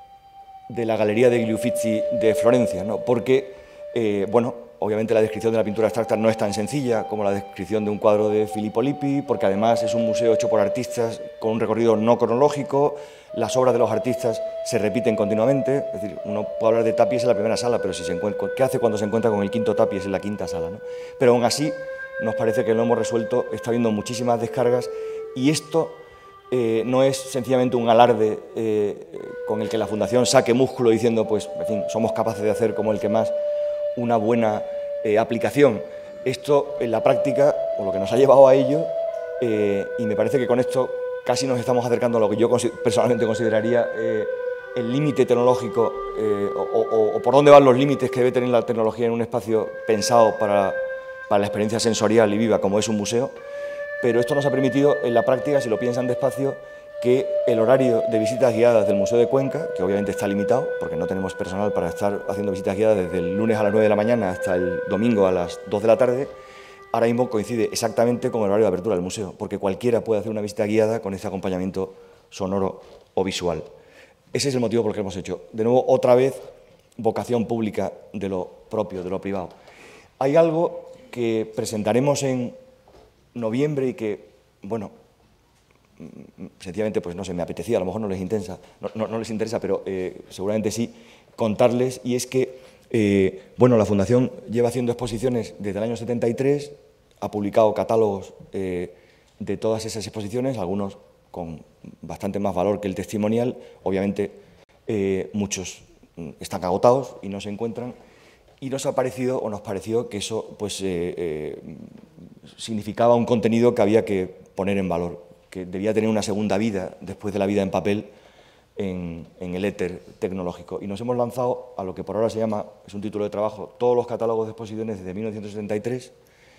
de la Galería degli Uffizi de Florencia, ¿no? Porque, eh, bueno, obviamente la descripción de la pintura abstracta no es tan sencilla como la descripción de un cuadro de Filippo Lippi, porque además es un museo hecho por artistas con un recorrido no cronológico, las obras de los artistas se repiten continuamente, es decir, uno puede hablar de Tapies en la primera sala, pero si se encuentra, ¿qué hace cuando se encuentra con el quinto Tapies en la quinta sala, ¿no? Pero aún así, nos parece que lo hemos resuelto, está habiendo muchísimas descargas Y esto eh, no es sencillamente un alarde eh, con el que la Fundación saque músculo diciendo, pues, en fin, somos capaces de hacer como el que más una buena eh, aplicación. Esto, en la práctica, o lo que nos ha llevado a ello, eh, y me parece que con esto casi nos estamos acercando a lo que yo personalmente consideraría eh, el límite tecnológico, eh, o, o, o por dónde van los límites que debe tener la tecnología en un espacio pensado para, para la experiencia sensorial y viva como es un museo, pero esto nos ha permitido en la práctica, si lo piensan despacio, que el horario de visitas guiadas del Museo de Cuenca, que obviamente está limitado, porque no tenemos personal para estar haciendo visitas guiadas desde el lunes a las nueve de la mañana hasta el domingo a las dos de la tarde, ahora mismo coincide exactamente con el horario de apertura del museo, porque cualquiera puede hacer una visita guiada con este acompañamiento sonoro o visual. Ese es el motivo por el que hemos hecho. De nuevo, otra vez, vocación pública de lo propio, de lo privado. Hay algo que presentaremos en noviembre y que, bueno, sencillamente, pues no sé, me apetecía, a lo mejor no les interesa, no, no, no les interesa, pero eh, seguramente sí, contarles, y es que, eh, bueno, la Fundación lleva haciendo exposiciones desde el año setenta y tres, ha publicado catálogos eh, de todas esas exposiciones, algunos con bastante más valor que el testimonial, obviamente eh, muchos están agotados y no se encuentran, y nos ha parecido, o nos pareció, que eso pues, eh, eh, significaba un contenido que había que poner en valor, que debía tener una segunda vida después de la vida en papel en, en el éter tecnológico. Y nos hemos lanzado a lo que por ahora se llama, es un título de trabajo, todos los catálogos de exposiciones desde mil novecientos setenta y tres,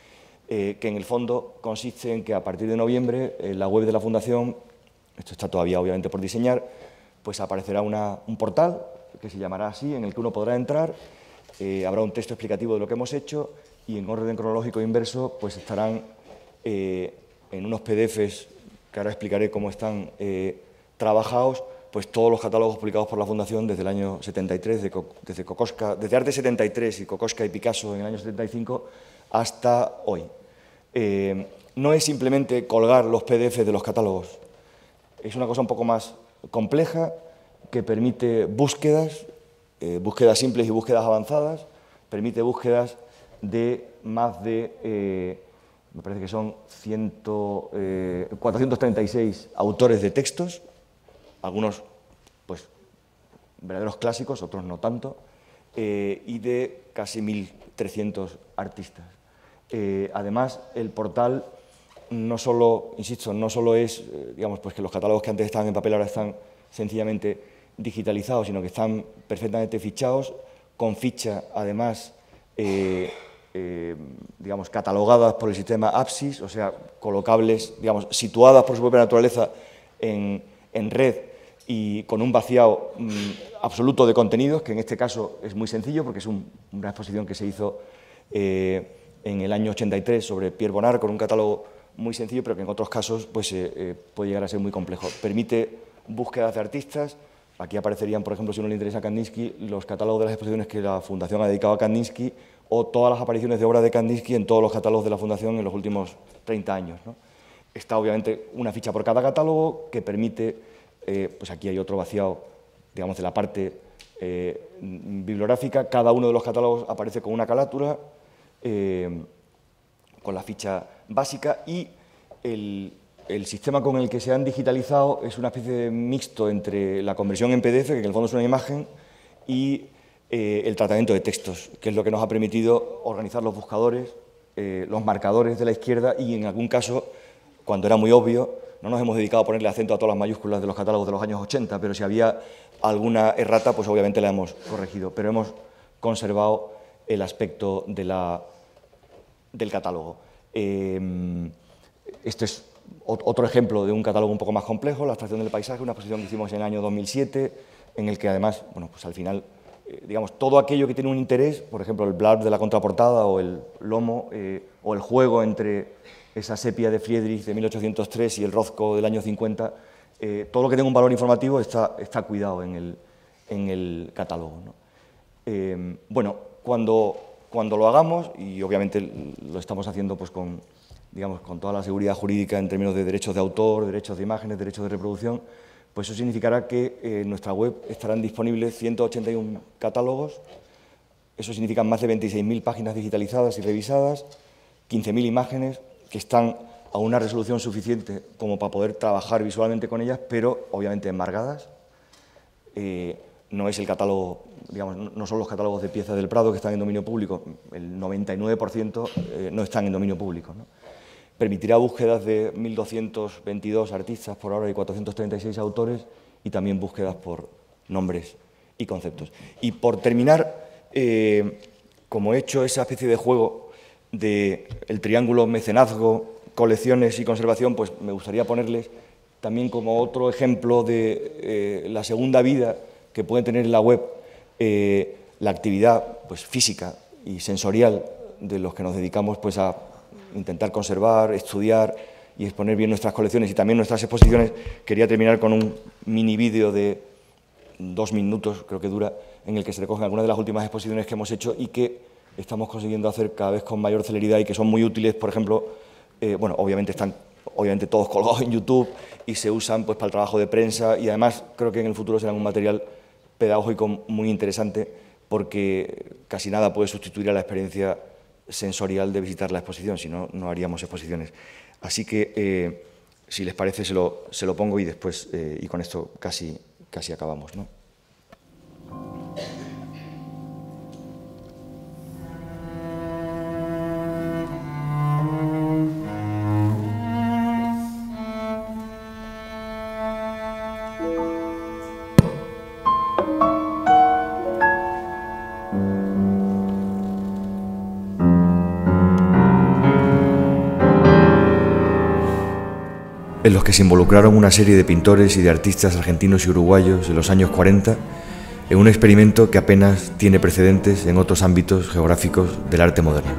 eh, que en el fondo consiste en que a partir de noviembre en la web de la Fundación, esto está todavía obviamente por diseñar, pues aparecerá una, un portal que se llamará así, en el que uno podrá entrar, eh, habrá un texto explicativo de lo que hemos hecho y en orden cronológico inverso pues estarán eh, en unos P D Fs que ahora explicaré cómo están eh, trabajados, pues todos los catálogos publicados por la Fundación desde el año setenta y tres, de, desde, Kokoschka, desde Arte setenta y tres y Kokoschka y Picasso en el año setenta y cinco hasta hoy. Eh, no es simplemente colgar los P D Fs de los catálogos, es una cosa un poco más compleja que permite búsquedas, eh, búsquedas simples y búsquedas avanzadas, permite búsquedas de más de... Eh, me parece que son cuatrocientos treinta y seis autores de textos, algunos pues, verdaderos clásicos, otros no tanto, eh, y de casi mil trescientos artistas. Eh, además, el portal no solo, insisto, no solo es eh, digamos, pues que los catálogos que antes estaban en papel ahora están sencillamente digitalizados, sino que están perfectamente fichados, con ficha, además, eh, Eh, digamos, catalogadas por el sistema APSIS, o sea, colocables, digamos, situadas por su propia naturaleza en, en red y con un vaciado mmm, absoluto de contenidos, que en este caso es muy sencillo porque es un, una exposición que se hizo eh, en el año ochenta y tres sobre Pierre Bonnard con un catálogo muy sencillo, pero que en otros casos pues, eh, eh, puede llegar a ser muy complejo. Permite búsquedas de artistas. Aquí aparecerían, por ejemplo, si uno le interesa Kandinsky, los catálogos de las exposiciones que la Fundación ha dedicado a Kandinsky o todas las apariciones de obras de Kandinsky en todos los catálogos de la Fundación en los últimos treinta años, ¿no? Está, obviamente, una ficha por cada catálogo que permite, eh, pues aquí hay otro vaciado, digamos, de la parte eh, bibliográfica. Cada uno de los catálogos aparece con una carátula, eh, con la ficha básica y el... El sistema con el que se han digitalizado es una especie de mixto entre la conversión en P D F, que en el fondo es una imagen, y eh, el tratamiento de textos, que es lo que nos ha permitido organizar los buscadores, eh, los marcadores de la izquierda y, en algún caso, cuando era muy obvio, no nos hemos dedicado a ponerle acento a todas las mayúsculas de los catálogos de los años ochenta, pero si había alguna errata, pues obviamente la hemos corregido, pero hemos conservado el aspecto de la, del catálogo. Eh, esto es otro ejemplo de un catálogo un poco más complejo, La abstracción del paisaje, una exposición que hicimos en el año dos mil siete, en el que además, bueno, pues al final, eh, digamos, todo aquello que tiene un interés, por ejemplo, el blurb de la contraportada o el lomo, eh, o el juego entre esa sepia de Friedrich de mil ochocientos tres y el Rothko del año cincuenta, eh, todo lo que tenga un valor informativo está, está cuidado en el, en el catálogo, ¿no? Eh, bueno, cuando, cuando lo hagamos, y obviamente lo estamos haciendo pues con... digamos, con toda la seguridad jurídica en términos de derechos de autor, derechos de imágenes, derechos de reproducción, pues eso significará que eh, en nuestra web estarán disponibles ciento ochenta y uno catálogos, eso significa más de veintiséis mil páginas digitalizadas y revisadas, quince mil imágenes que están a una resolución suficiente como para poder trabajar visualmente con ellas, pero obviamente enmargadas. Eh, no es el catálogo, digamos, no son los catálogos de piezas del Prado que están en dominio público, el noventa y nueve por ciento eh, no están en dominio público, ¿no? Permitirá búsquedas de mil doscientos veintidós artistas por ahora y cuatrocientos treinta y seis autores, y también búsquedas por nombres y conceptos. Y por terminar, eh, como he hecho esa especie de juego del triángulo mecenazgo, colecciones y conservación, pues me gustaría ponerles también como otro ejemplo de eh, la segunda vida que puede tener en la web eh, la actividad pues, física y sensorial de los que nos dedicamos pues, a intentar conservar, estudiar y exponer bien nuestras colecciones y también nuestras exposiciones. Quería terminar con un mini vídeo de dos minutos, creo que dura, en el que se recogen algunas de las últimas exposiciones que hemos hecho y que estamos consiguiendo hacer cada vez con mayor celeridad y que son muy útiles. Por ejemplo, eh, bueno, obviamente están obviamente todos colgados en YouTube y se usan pues, para el trabajo de prensa, y además creo que en el futuro serán un material pedagógico muy interesante, porque casi nada puede sustituir a la experiencia sensorial de visitar la exposición, si no, no haríamos exposiciones. Así que, eh, si les parece, se lo, se lo pongo y después, eh, y con esto casi, casi acabamos, ¿no? En los que se involucraron una serie de pintores y de artistas argentinos y uruguayos en los años cuarenta, en un experimento que apenas tiene precedentes en otros ámbitos geográficos del arte moderno.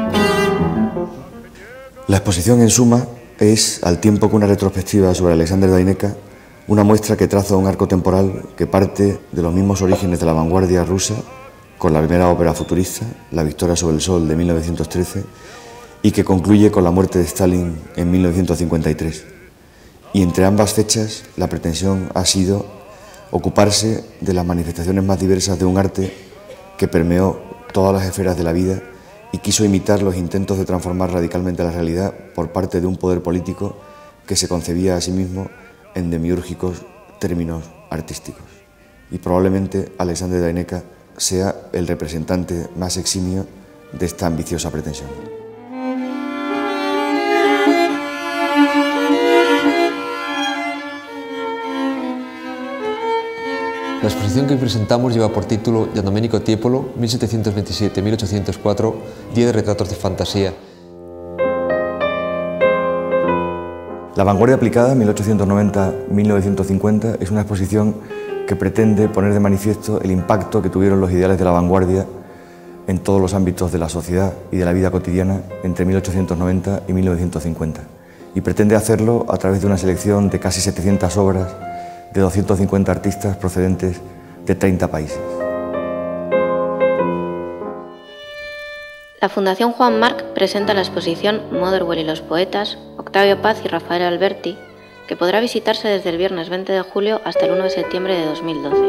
La exposición, en suma, es, al tiempo que una retrospectiva sobre Alexander Daineca, una muestra que traza un arco temporal que parte de los mismos orígenes de la vanguardia rusa, con la primera ópera futurista, La Victoria sobre el Sol, de mil novecientos trece, y que concluye con la muerte de Stalin en mil novecientos cincuenta y tres. Y entre ambas fechas, la pretensión ha sido ocuparse de las manifestaciones más diversas de un arte que permeó todas las esferas de la vida y quiso imitar los intentos de transformar radicalmente la realidad por parte de un poder político que se concebía a sí mismo en demiúrgicos términos artísticos. Y probablemente Alexander Daineca sea el representante más eximio de esta ambiciosa pretensión.
La exposición que hoy presentamos lleva por título Gian Domenico Tiepolo, mil setecientos veintisiete a mil ochocientos cuatro, diez retratos de fantasía.
La vanguardia aplicada, mil ochocientos noventa a mil novecientos cincuenta, es una exposición que pretende poner de manifiesto el impacto que tuvieron los ideales de la vanguardia en todos los ámbitos de la sociedad y de la vida cotidiana entre mil ochocientos noventa y mil novecientos cincuenta. Y pretende hacerlo a través de una selección de casi setecientas obras de doscientos cincuenta artistas procedentes de treinta países.
La Fundación Juan March presenta la exposición Motherwell y los poetas, Octavio Paz y Rafael Alberti, que podrá visitarse desde el viernes veinte de julio hasta el uno de septiembre de dos mil doce.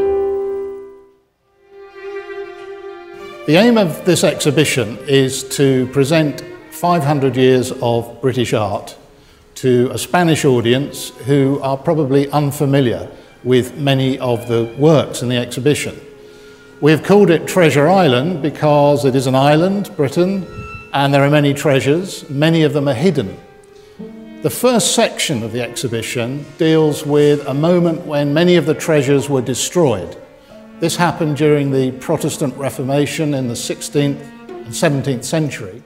The aim of this exhibition is to present five hundred years of British art to a Spanish audience who are probably unfamiliar with many of the works in the exhibition. We have called it Treasure Island because it is an island, Britain, and there are many treasures, many of them are hidden. The first section of the exhibition deals with a moment when many of the treasures were destroyed. This happened during the Protestant Reformation in the sixteenth and seventeenth century.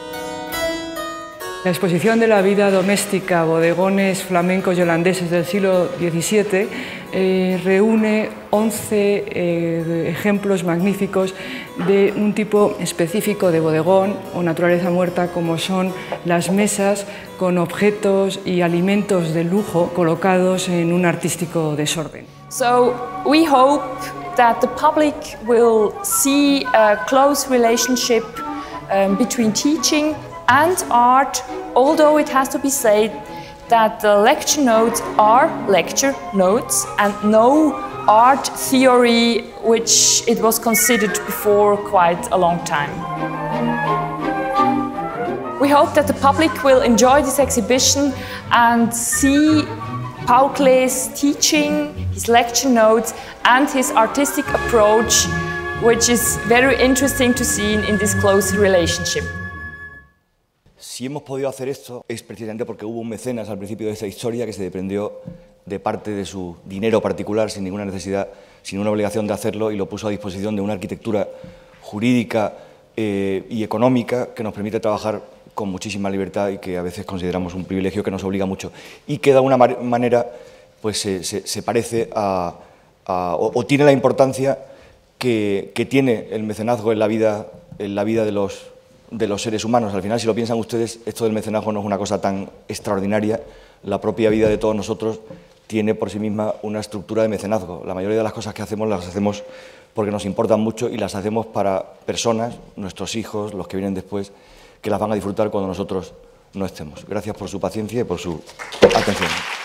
La exposición de la vida doméstica, bodegones flamencos y holandeses del siglo diecisiete eh, reúne once eh, ejemplos magníficos de un tipo específico de bodegón o naturaleza muerta, como son las mesas con objetos y alimentos de lujo colocados en un artístico desorden.
So we hope that the public will see a close relationship um, between teaching and art, although it has to be said that the lecture notes are lecture notes and no art theory, which it was considered before quite a long time. We hope that the public will enjoy this exhibition and see Paul Klee's teaching, his lecture notes and his artistic approach, which is very interesting to see in this close relationship.
Si hemos podido hacer esto es precisamente porque hubo un mecenas al principio de esta historia que se desprendió de parte de su dinero particular sin ninguna necesidad, sin una obligación de hacerlo, y lo puso a disposición de una arquitectura jurídica eh, y económica que nos permite trabajar con muchísima libertad y que a veces consideramos un privilegio que nos obliga mucho y que de alguna manera pues, se, se, se parece a, a o, o tiene la importancia que, que tiene el mecenazgo en la vida, en la vida de, los, de los seres humanos. Al final, si lo piensan ustedes, esto del mecenazgo no es una cosa tan extraordinaria. La propia vida de todos nosotros tiene por sí misma una estructura de mecenazgo. La mayoría de las cosas que hacemos las hacemos porque nos importan mucho y las hacemos para personas, nuestros hijos, los que vienen después, que las van a disfrutar cuando nosotros no estemos. Gracias por su paciencia y por su atención.